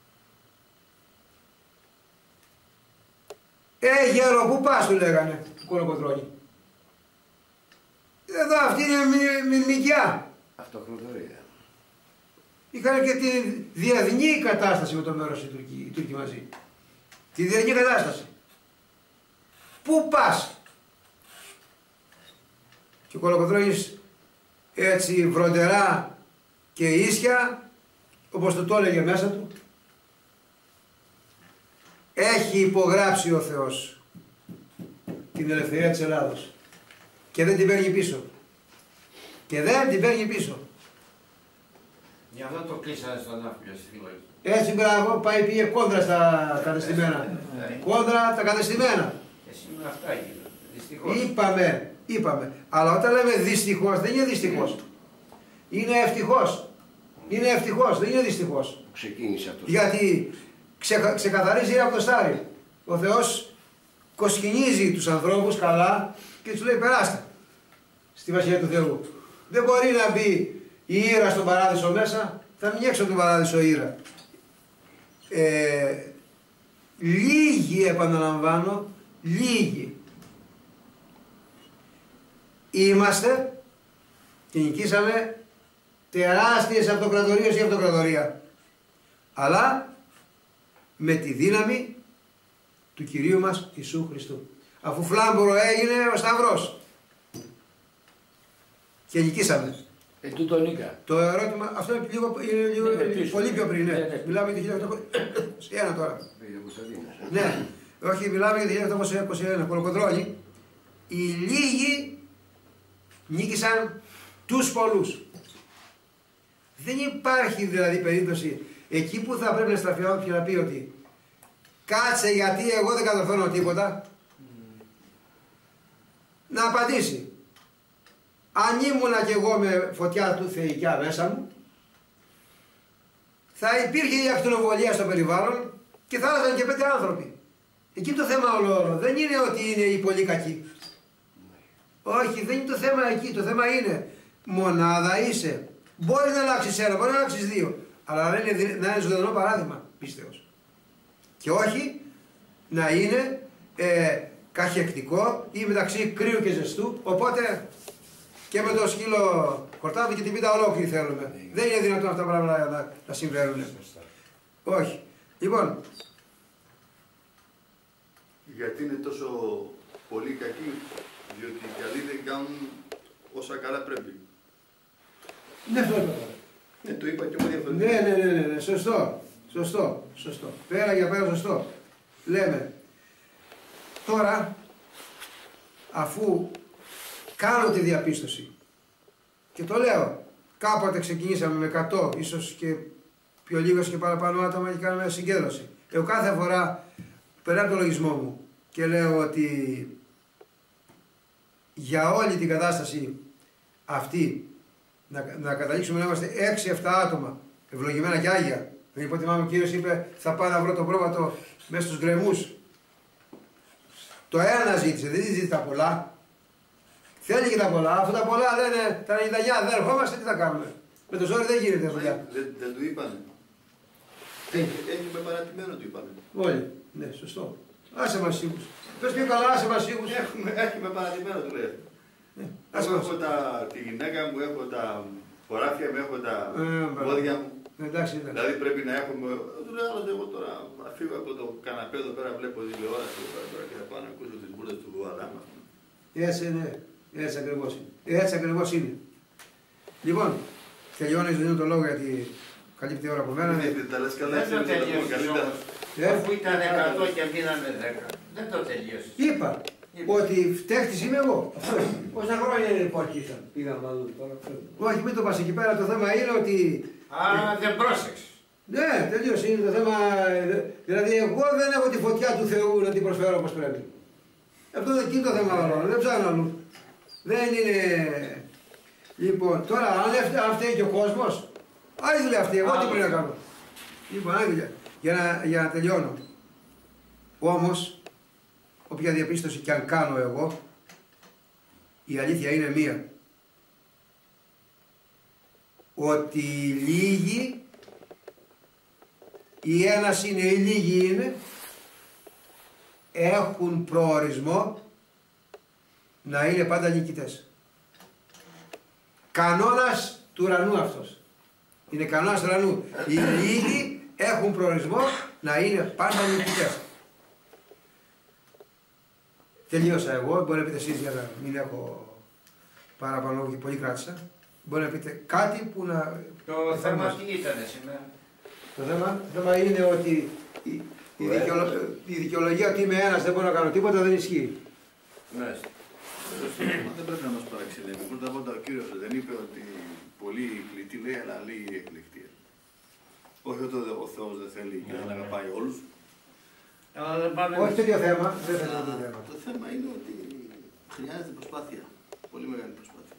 «Ε γέρο, πού πας» του λέγανε του Κολοκοτρώνη. Εδώ αυτή είναι μυρμικιά. Αυτοκρατορία. Είχαν και τη διεθνή κατάσταση με το μέρος οι Τούρκοι, οι Τούρκοι μαζί. Τη διεθνή κατάσταση. Πού πας? Και ο Κολοκοτρώνης έτσι βροντερά και ίσια, όπως το το έλεγε μέσα του, έχει υπογράψει ο Θεός την ελευθερία της Ελλάδος και δεν την παίρνει πίσω. Και δεν την παίρνει πίσω. Γι' αυτό το κλείσανε στον Ναύπλιο στη φυλακή. Έτσι μπράβο, πάει πήγε κόντρα στα κατεστημένα. Κόντρα τα κατεστημένα. Και σήμερα αυτά γίνονται. Δυστυχώς. Είπαμε, είπαμε. Αλλά όταν λέμε δυστυχώς, δεν είναι δυστυχώς. Είναι ευτυχώς. Είναι ευτυχώς, δεν είναι δυστυχώς. Ξεκίνησε αυτό. Γιατί ξε, ξεκαθαρίζει από το στάρι. Ο Θεός κοσκινίζει τους ανθρώπους καλά και τους λέει περάστε στη Βασιλεία του Θεού. Δεν μπορεί να μπει η Ήρα στον παράδεισο μέσα, θα μείνει έξω από τον παράδεισο η Ήρα. Ε, λίγοι, επαναλαμβάνω, λίγοι είμαστε και νικήσαμε τεράστιες αυτοκρατορίες ή αυτοκρατορία, αλλά με τη δύναμη του Κυρίου μας Ιησού Χριστού. Αφού φλάμπορο έγινε ο Σταυρός και νικήσαμε. Ε, τούτο νίκα. Το ερώτημα, αυτό είναι, λίγο, είναι, λίγο, Ναι, πίσω. πολύ πιο πριν, ναι. Ναι, ναι. Μιλάμε για το χίλια οκτακόσια είκοσι ένα τώρα. Πήγε ο Κωνσταντίνος. Ναι, όχι, μιλάμε για το χίλια οκτακόσια είκοσι ένα, Κολοκοντρώνη. Οι λίγοι νίκησαν τους πολλούς. Δεν υπάρχει δηλαδή περίπτωση εκεί που θα πρέπει να στραφεί ο και να πει ότι κάτσε γιατί εγώ δεν καταφέρνω τίποτα. Mm. Να απαντήσει. Αν ήμουνα κι εγώ με φωτιά του θεϊκιά μέσα μου, θα υπήρχε η ακτινοβολία στο περιβάλλον και θα έρθαν και πέντε άνθρωποι. Εκεί το θέμα όλο δεν είναι ότι είναι οι πολύ κακοί. Όχι, δεν είναι το θέμα εκεί. Το θέμα είναι μονάδα είσαι. Μπορεί να αλλάξει ένα, μπορεί να αλλάξει δύο. Αλλά να είναι, να είναι ζωντανό παράδειγμα, πίστεως. Και όχι να είναι ε, καχεκτικό ή μεταξύ κρύου και ζεστού. Οπότε και με το σκύλο χορτάδι και την πίτα ολόκληρη θέλουμε. Mm. Δεν είναι δυνατόν αυτά τα πράγματα να, να, να συμβαίνουν. Όχι. Λοιπόν. Γιατί είναι τόσο πολύ κακοί, διότι οι καλοί δεν κάνουν όσα καλά πρέπει. Ναι, αυτό είπα. Ναι, το είπα και εγώ διαφορετικά. Ναι, ναι, ναι, ναι, ναι, σωστό. Σωστό, σωστό. Πέρα για πέρα σωστό. Λέμε. Τώρα, αφού κάνω τη διαπίστωση και το λέω, κάποτε ξεκινήσαμε με εκατό, ίσως και πιο λίγος και παραπάνω άτομα και κάναμε συγκέντρωση. Εγώ κάθε φορά περνάω το λογισμό μου και λέω ότι για όλη την κατάσταση αυτή να, να καταλήξουμε να είμαστε έξι εφτά άτομα ευλογημένα και άγια. Δεν υποτιμάμε, ο Κύριος είπε θα πάω να βρω το πρόβατο μέσα στους γκρεμούς. Το ένα ζήτησε, δεν ζήτησε τα πολλά. Θέλει και τα πολλά. Αφού τα πολλά λένε τα ενενήντα εννιά δεν ερχόμαστε, τι θα κάνουμε. Με το ζόρι δεν γίνεται δουλειά. Δεν, δεν του είπανε. Τι. Έχει με παρατημένο του είπανε. Όλοι. Ναι, σωστό. Άσε μας σίγουρους. Πες πιο καλά, άσε μας σίγουρους. Έχει με παρατημένο του λέει. Ναι. Εγώ έχω τα, τη γυναίκα μου, έχω τα χωράφια μου, έχω τα ε, πόδια μου. Εντάξει, εντάξει. Δηλαδή πρέπει να έχουμε. Του λέω άλλο εγώ τώρα να φύγω από το καναπέ εδώ πέρα, βλέπω τηλεόραση τώρα και θα πάω να ακούσω τις μπουρδες του Αδάμα. Έτσι είναι. Έτσι ακριβώς είναι. Έτσι ακριβώς είναι. Λοιπόν, τελειώνει, δίνω το λόγο γιατί καλύπτει η ώρα από μένα. Δεν τα λες καλά, Δεν εσύ το δεν τα πούμε τελείωσες καλύτερα. όμως. Αφού ήταν εκατό και μείναμε δέκα. Δεν το τελείωσες. Είπα ότι φταίχτης είμαι εγώ. Πόσα χρόνια είναι που αρχίσαν. Πήγαμε αλλού τώρα. Όχι, μην το πας εκεί πέρα. Το θέμα είναι ότι. Α, δεν πρόσεξες. Ναι, τελείωσε. Είναι το θέμα. Δηλαδή, εγώ δεν έχω τη φωτιά του Θεού να την προσφέρω όπως πρέπει. Αυτό δεν είναι το θέμα όλο. Δεν ψάχνω αλλού. Δεν είναι. Λοιπόν, τώρα αν φταίει και ο κόσμος, άλλη δουλειά αυτή. Εγώ τι πρέπει να κάνω. Λοιπόν, άλλη δουλειά. Για να, για να τελειώνω. Όμως, όποια διαπίστωση και αν κάνω εγώ, η αλήθεια είναι μία. Ότι οι λίγοι, η ένας είναι, οι λίγοι είναι, έχουν προορισμό να είναι πάντα νικητές. Κανόνας του ουρανού αυτός. Είναι κανόνας του ουρανού. Οι λίγοι έχουν προορισμό να είναι πάντα νικητές. Τελείωσα εγώ, μπορεί να πείτε εσείς για να μην έχω παραπάνω και πολύ κράτησα. Μπορεί να πείτε κάτι που να... Το θέμα τι ήταν σήμερα. Το θέμα, το θέμα είναι ότι η, η, δικαιολο, η δικαιολογία ότι είμαι ένας δεν μπορώ να κάνω τίποτα δεν ισχύει. Μάλιστα. Δεν πρέπει να μας παραξενεύει. Πρώτα απ' όλα ο κύριος δεν είπε ότι πολλοί κλητοί λέει, αλλά λίγοι εκλεκτοί. Όχι ότι ο Θεός δεν θέλει και δεν αγαπάει όλους. Αλλά δεν πάμε... Όχι τέτοιο θέμα, δεν θέλω το θέμα. Το θέμα είναι ότι χρειάζεται προσπάθεια. Πολύ μεγάλη προσπάθεια.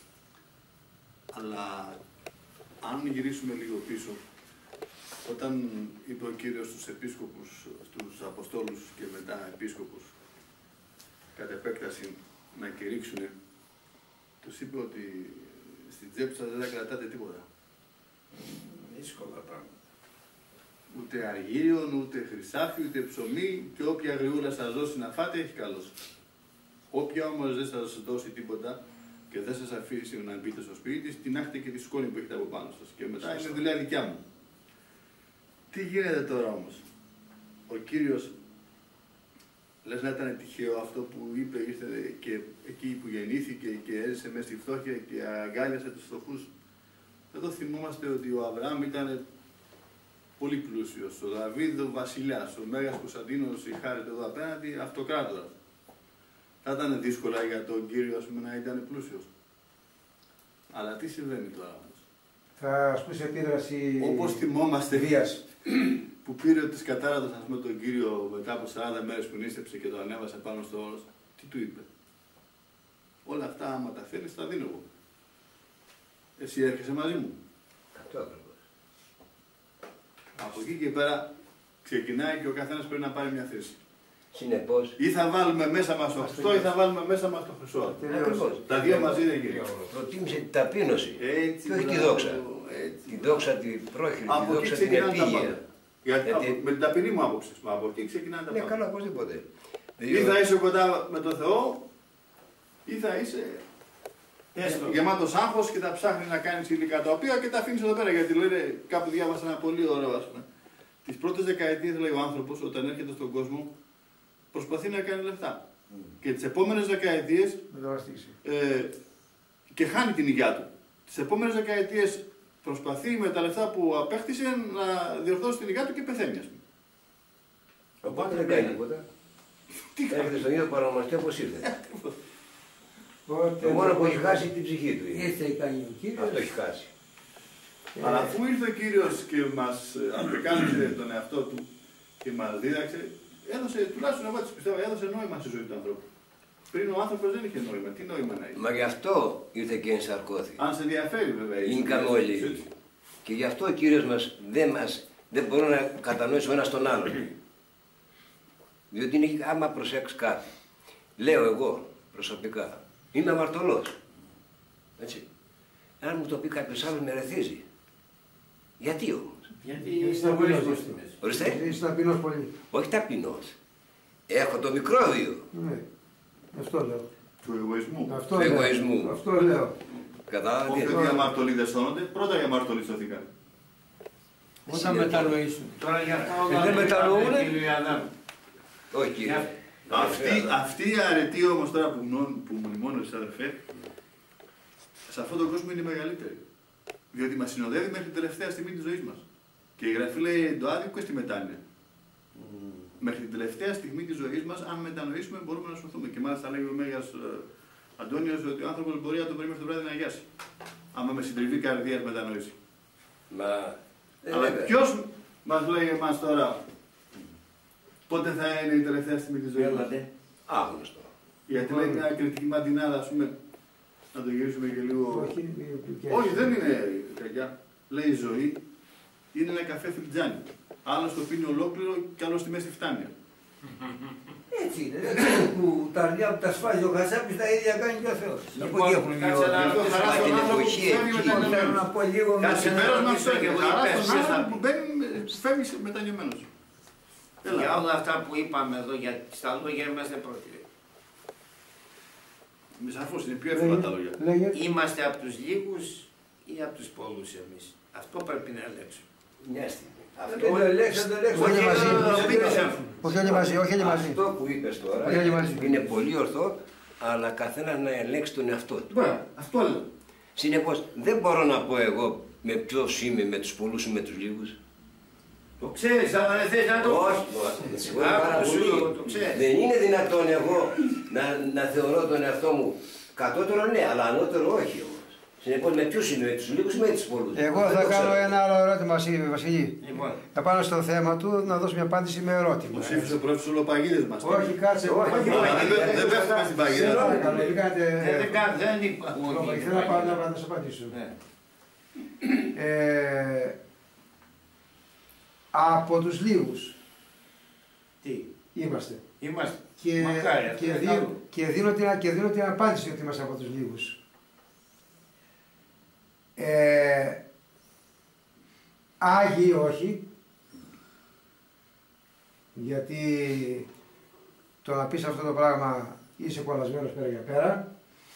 Αλλά αν γυρίσουμε λίγο πίσω, όταν είπε ο Κύριος στους επίσκοπους, στους Αποστόλους και μετά επίσκοπους, κατ' επέκταση να κηρύξουν, τους είπε ότι στην τσέπη σας δεν θα κρατάτε τίποτα. Δύσκολα πράγματα. Ούτε αργύριον, ούτε χρυσάφι, ούτε ψωμί και όποια αγριούλα σας δώσει να φάτε έχει καλώς. Όποια όμως δεν σας δώσει τίποτα και δεν σας αφήσει να μπείτε στο σπίτι της, τεινάχτε και τη σκόνη που έχετε από πάνω σας. Και μετά είναι δουλειά δικιά μου. Τι γίνεται τώρα όμως. Ο Κύριος, λες να ήταν τυχαίο αυτό που είπε, ήρθε και εκεί που γεννήθηκε και έζησε μέσα στη φτώχεια και αγκάλιασε τους φτωχούς. Εδώ θυμόμαστε ότι ο Αβραάμ ήταν πολύ πλούσιος, ο Δαβίδ ο βασιλιάς, ο Μέγας Κωνσταντίνος η χάρη εδώ απέναντι, αυτοκράτορας. Θα ήταν δύσκολα για τον Κύριο ας πούμε, να ήταν πλούσιος. Αλλά τι συμβαίνει τώρα όμως. Θα ασκούσε επίδραση όπως θυμόμαστε βίας. που πήρε της κατάρατος ας πούμε, τον Κύριο μετά από σαράντα μέρες που νήστεψε και το ανέβασε πάνω στο όρος, τι του είπε. Όλα αυτά άμα τα θέλεις τα δίνω εγώ. Εσύ έρχεσαι μαζί μου. Αυτό ακριβώς. Από εκεί και πέρα ξεκινάει και ο καθένας πρέπει να πάρει μια θέση. Συνεπώς, Ή θα βάλουμε μέσα μας το Χριστό ή θα βάλουμε μέσα μας το Χρυσό. ακριβώς. Τα δύο μαζί δεν γίνεται. Προτίμησε την ταπείνωση Έτσι, και όχι τη μπράβο, δόξα. έτσι. Την δόξα την πρόχειρη, τη Από εκεί δόξα την ξεκινάνε τα επίγεια. πάντα. Γιατί, Γιατί- από- με την ταπεινή μου άποψη, μα από εκεί ξεκινάνε τα Ναι, πάντα. καλά, οπωσδήποτε. Ή θα είσαι κοντά με τον Θεό, ή θα είσαι Έστω. γεμάτος άγχος και θα ψάχνει να κάνεις υλικά τα οποία και τα αφήνεις εδώ πέρα. Γιατί λένε, κάπου διάβασα ένα πολύ ωραίο, ας πούμε. Τις πρώτες δεκαετίες, λέει ο άνθρωπος, όταν έρχεται στον κόσμο, προσπαθεί να κάνει λεφτά. Mm. Και τις επόμενες δεκαετίες Μεταβαστήξη. ε, και χάνει την υγεία του. Τις επόμενες δεκαετίες προσπαθεί με τα λεφτά που απέκτησε να διορθώσει την υγεία του και πεθαίνει, ας πούμε. Οπότε δεν κάνει τίποτα. Τι Έρχεται στον ίδιο παρονομαστή όπως ήρθε. Οπότε, Το μόνο που έχει χάσει την ψυχή του είναι. Ήρθε κάνει ο Κύριος. Αυτό έχει χάσει. Αλλά αφού ήρθε ο Κύριος και μας ε, απεκάλυψε τον εαυτό του και μας δίδαξε, έδωσε, τουλάχιστον εγώ έτσι πιστεύω, έδωσε νόημα στη ζωή του ανθρώπου. Πριν ο άνθρωπος δεν είχε νόημα. Τι νόημα να έχει. Μα γι' αυτό ήρθε και ενσαρκώθη. Αν σε ενδιαφέρει βέβαια. η Ήνκαμε ζωή, όλοι. έτσι. Και γι' αυτό ο Κύριος μας δεν, μας, δεν μπορούμε να κατανοήσουμε ο ένας τον άλλον. Διότι είναι, άμα προσέξει κάτι, λέω εγώ προσωπικά, είμαι αμαρτωλός. Έτσι. Αν μου το πει κάποιος άλλος με ρεθίζει. Γιατί όμως. Γιατί Είσαι είσαι ταπεινός, πολύ είσαι. στη μέση. Ορίστε. Είσαι ταπεινός πολύ. Όχι ταπεινός. Έχω το μικρόβιο Ναι. Αυτό λέω. Του εγωισμού. Αυτό του λέω. εγωισμού. Αυτό λέω. Όχι Κατάλαβε. ότι οι αμαρτωλοί δεν σώνονται, πρώτα οι αμαρτωλοί σωθήκαν. Όταν μετανοήσουν. Τώρα για αυτά Ε, όλα δεν μετανοούνε. είπαμε, κύριε Αδάμ. Όχι κύριε. Αυτή, αυτή η αρετή όμως τώρα που, μνο- που μνημόνωσες αδερφέ, σε αυτόν τον κόσμο είναι μεγαλύτερη. Διότι μας συνοδεύει μέχρι την τελευταία στιγμή της ζωής μας. Και η Γραφή λέει το άδικο στη μετάνοια. Μέχρι την τελευταία στιγμή της ζωής μας, αν μετανοήσουμε, μπορούμε να σωθούμε. Και μάλιστα λέει ο Μέγας ε, Αντώνιος ότι ο άνθρωπος μπορεί να τον βρει μέχρι το βράδυ να αγιάσει. Άμα με συντριβή καρδίας μετανοήσει. Μα. ε, Αλλά βέβαια. ποιος μας λέει εμάς τώρα πότε θα είναι η τελευταία στιγμή της ζωής μας. Άγνωστο. Γιατί λέει μια κριτική μαντινάδα, ας πούμε, να το γυρίσουμε και λίγο. Όχι, είναι πιο Όχι, δεν είναι κακιά. Λέει η ζωή είναι ένα καφέ φλιτζάνι. Άλλο το πίνει ολόκληρο και άλλο στη μέση φτάνει. Έτσι είναι. Που τα αρνιά που τα σφάζει ο Χασάπης τα ίδια κάνει και ο Θεός. Από εκεί έχουν Κάτσε να βγει. ρωτήσω Μα την τον άνθρωπο που εποχή φεύγει εκεί. μετανιωμένος. Θέλω να πω λίγο με Κάτσε να Συμπέρασμα ρωτήσω αυτό και είναι. εγώ Χαρά υπέρ, στον ποιος θα άνθρωπο που πει. μπαίνει, φεύγει μετανιωμένος. Για όλα αυτά που είπαμε εδώ, για στα λόγια είμαστε πρόκειται. Σαφώς είναι πιο εύκολα τα λόγια. Λέγε. Είμαστε από τους λίγους ή από τους πολλούς εμείς. Αυτό πρέπει να ελέγξουμε. Μια στιγμή. Δεν το ελέγξω, δεν το ελέγξω. Όχι μαζί. δεν πήρες αυτό. Όχι όλοι μαζί, όχι όλοι μαζί. Αυτό που είπες τώρα Όχι όλοι μαζί. είναι πολύ ορθό, αλλά καθένα να ελέγξει τον εαυτό του. Μπράβο, αυτό λέω. Συνεπώς δεν μπορώ να πω εγώ με ποιος είμαι, με τους πολλούς ή με τους λίγους. Το ξέρεις, αλλά δεν θες να το Όχι, το ξέρεις. δεν είναι δυνατόν εγώ να, να θεωρώ τον εαυτό μου κατώτερο, ναι, αλλά ανώτερο όχι. Συνεπώς με ποιους είμαι, με τους λίγους ή με τους πολλούς. Εγώ Δεν θα το κάνω ξέρω. ένα άλλο ερώτημα, Βασίλη. Βασίλη. Λοιπόν, Θα πάνω στο θέμα του να δώσω μια απάντηση με ερώτημα. Μου ψήφισε ο πρόεδρος ολοπαγίδες μας. Όχι, κάτσε. Όχι, όχι, όχι, όχι. δεν- δεν πέφτουμε στην παγίδα. Σε παρακαλώ, μην κάνετε- δεν- δεν κα- δεν είπα. Ολοπαγίδα. Θέλω να πάω να- να σας απαντήσω. Ναι. Ε, από τους λίγους Τι, είμαστε. είμαστε. Και, Μακάρι, αυτό και, είναι δίνω, καλό. και, δίνω την, και δίνω την απάντηση ότι είμαστε από τους λίγους. Ε, Άγιοι όχι, γιατί το να πεις αυτό το πράγμα είσαι κολλασμένος πέρα για πέρα.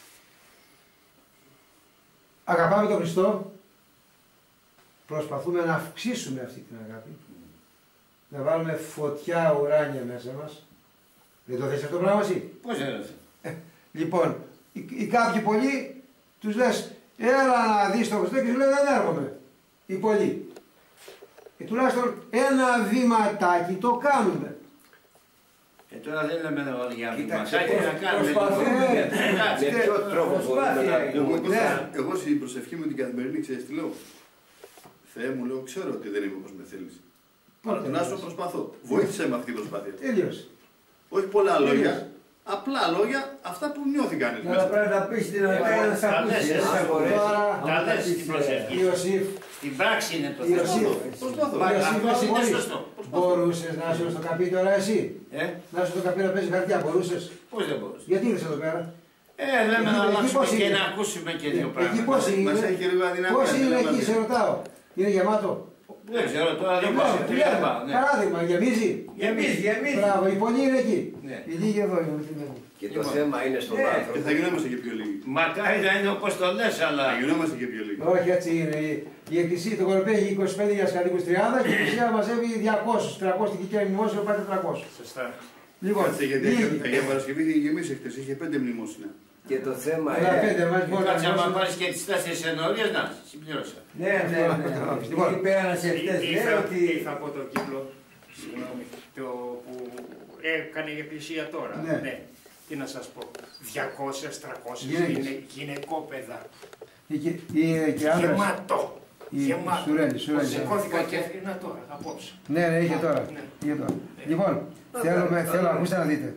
Αγαπάμε τον Χριστό, προσπαθούμε να αυξήσουμε αυτή την αγάπη, να βάλουμε φωτιά ουράνια μέσα μας. Δεν το θες αυτό το πράγμα εσύ? Πώς έρθει. Λοιπόν, οι, οι κάποιοι πολλοί τους λες έλα να δεις τον Χριστό και σου λένε δεν έρχομαι. Οι πολλοί. Και τουλάχιστον ένα βήματάκι το κάνουμε. Ε, τώρα δεν λέμε να για Κοίταξε, βηματάκι να κάνουμε. προσπαθούμε. λοιπόν. Ε, Εντάξει. Με ποιο τρόπο μπορούμε να Προσπάθεια Εγώ, δούμε. εγώ, Ναι. εγώ στην προσευχή μου την καθημερινή, ξέρεις τι λέω. Θεέ μου, λέω, ξέρω ότι δεν είμαι όπως με θέλεις. Πότε Να σου λες? προσπαθώ. Βοήθησε με αυτή την προσπάθεια. Τελείωσε. Όχι πολλά Τελείωσε. λόγια, απλά λόγια, αυτά που νιώθει κανείς Αλλά μέσα. πρέπει να πεις την αλήθεια να σε τα ακούσει. λες, δεν σε εσύ. αγορεύει. Τώρα, Τα Αν λες πεις, στην προσευχή. Ιωσήφ, Στην πράξη είναι το Ιωσήφ, θέμα. Προσπαθώ. Μα Ιωσήφ, αυτό με είναι συγχωρείς. σωστό. Μπορούσες να είσαι στο καπί τώρα εσύ? Ε, Να είσαι στο καπί να παίζει χαρτιά, μπορούσες? πώς δεν μπορούσε. Γιατί ήρθες εδώ πέρα? Ε, λέμε Εκεί- να εκεί αλλάξουμε πώς και είναι? να ακούσουμε και δύο Εκεί πώς πράγματα. είναι? Μας έχει και λίγο αδυναμία. Πώς είναι αντιλαμβάνεσαι. εκεί, σε ρωτάω. Είναι γεμάτο? Δεν ξέρω τώρα δεν Λοιπόν, πάω. Τρία λέμε, πάω. ναι. παράδειγμα, γεμίζει. Γεμίζει, γεμίζει. Μπράβο, οι πολλοί είναι εκεί. Ναι. Οι λίγοι εδώ είναι. τι λένε. Και το θέμα είναι στον Ναι. Και άνθρωπο. θα γινόμαστε και πιο λίγοι. Μακάρι να είναι όπως το λες, αλλά... Θα γινόμαστε και πιο λίγοι. Όχι, έτσι είναι. Η- Η εκκλησία, το κοροπέ έχει είκοσι πέντε για κατοίκους τριάντα και η εκκλησία μαζεύει διακόσιους, τριακόσιους και εκεί μνημόσυνο πάει τετρακόσιους. Σωστά. Λοιπόν, Κάτσε, γιατί λίγοι. Αγία Παρασκευή είχε γεμίσει χτες, είχε πέντε μνημόσυνα. Και το θέμα Αλλά είναι. πέντε μας μπορεί να Κάτσε άμα μνημόσυνο. πάρεις και τις τέσσερις ενορίες, να, συμπλήρωσα. Ναι, ναι, ναι. Λοιπόν. Εκεί πέρα σε αυτές λέει Ήρθα, ότι... ήρθα από τον κύκλο, συγγνώμη, το που έκανε η Εκκλησία τώρα. Ναι. Τι να σας πω, διακόσιες τριακόσιες Γυναίκες. γυναι, γυναικόπαιδα. Ή και- ή και άντρες. Γεμάτο. Η Γεμάτο. Σουρέλη, Σουρέλη. Σηκώθηκα και έφυγα τώρα, απόψε. Ναι, ναι, είχε τώρα. Ναι. Είχε τώρα. Λοιπόν, θέλουμε, θέλω, ακούστε να δείτε.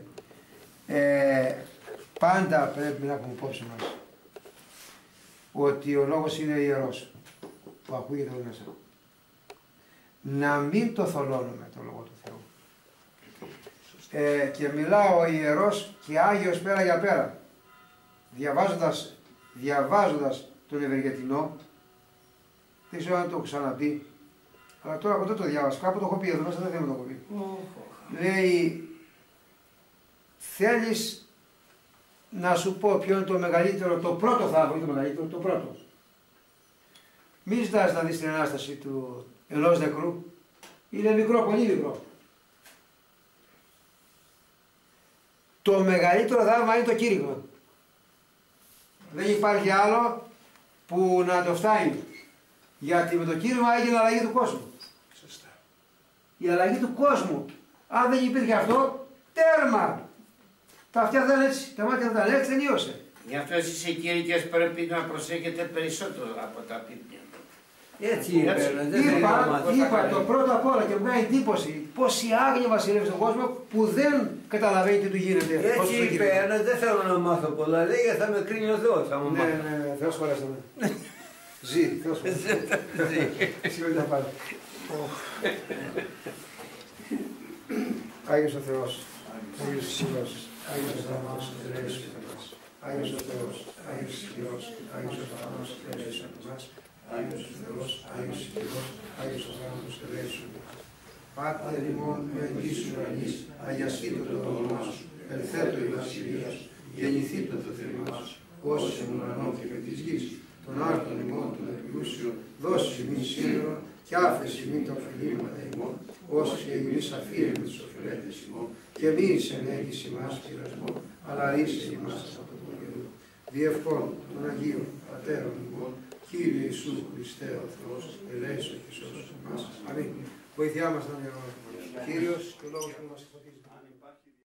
Ε, πάντα πρέπει να έχουμε υπόψη μας ότι ο λόγος είναι ιερός, που ακούγεται εδώ μέσα. Να μην το θολώνουμε το λόγο του Θεού. Ε, και μιλάω ιερός και Άγιος πέρα για πέρα. Διαβάζοντας, διαβάζοντας τον Ευεργετινό, δεν ξέρω αν το έχω ξαναπεί, αλλά τώρα από τότε το διάβασα, κάπου το έχω πει εδώ μέσα, δεν θέλω να το έχω πει. Λέει, θέλεις να σου πω ποιο είναι το μεγαλύτερο, το πρώτο θαύμα, είναι το μεγαλύτερο, το πρώτο. Μην ζητάς να δεις την Ανάσταση του ενός νεκρού, είναι μικρό, πολύ μικρό. Το μεγαλύτερο θαύμα είναι το κήρυγμα. Δεν υπάρχει άλλο που να το φτάνει. Γιατί με το κήρυγμα έγινε αλλαγή του κόσμου. Σωστά. Η αλλαγή του κόσμου. Αν δεν υπήρχε αυτό, τέρμα. Τα αυτιά θα ήταν έτσι, τα μάτια θα ήταν έτσι, τελείωσε. Γι' αυτό εσείς οι κήρυκες πρέπει να προσέχετε περισσότερο από τα πίπια. Έτσι είπε, Έτσι. δεν θέλει να Είπα, μάθει. είπα το πρώτο απ' όλα και μου κάνει εντύπωση πόσοι άγνοι βασιλεύουν στον κόσμο που δεν καταλαβαίνει τι του γίνεται. πώς Έτσι του είπε, γίνεται. ένα δεν θέλω να μάθω πολλά, λέει γιατί θα με κρίνει ο Θεός. άμα Ναι, μάθω. ναι, ναι, Θεός χωρέστε με. Ζει, Θεός χωρέστε με. Συγχωρείτε τα πάντα. Άγιος ο Θεός, Άγιος ο Θεός, Άγιος ο Θεός, ελέησον εμάς. Άγιος ο Θεός, Άγιος ο Θεός, Άγιος ο Θεός, ελέησον εμάς. Άγιος ο Θεός, Άγιος ο Θεός, Άγιος ο Θεός, ελέησον εμάς. Πάτερ ημών που εν γης ουρανής, αγιασθήτω το όνομά σου, ελθέτω η βασιλεία σου, γεννηθήτω το θέλημά σου, ως εν ουρανό και με της γης, των άρτων ημών των επιγούσιων, δώσει ημίν σήμερα, και άφεση ημίν τα οφειλήματα ημών, ως και ημίς αφήρεμε τους οφειλέτες ημών, και μη εις ενέγγις ημάς πειρασμό, αλλά ρίσε ημάς από το καιρό. Διευκόν των Αγίων, πατέρων ημών, Κύριε Ιησού Χριστέ ο Θεός, ελέησον και σώσον εμάς. Αμήν. Βοήθειά μας να διαβάσουμε. Κύριος και ο λόγος που μας φωτίζει.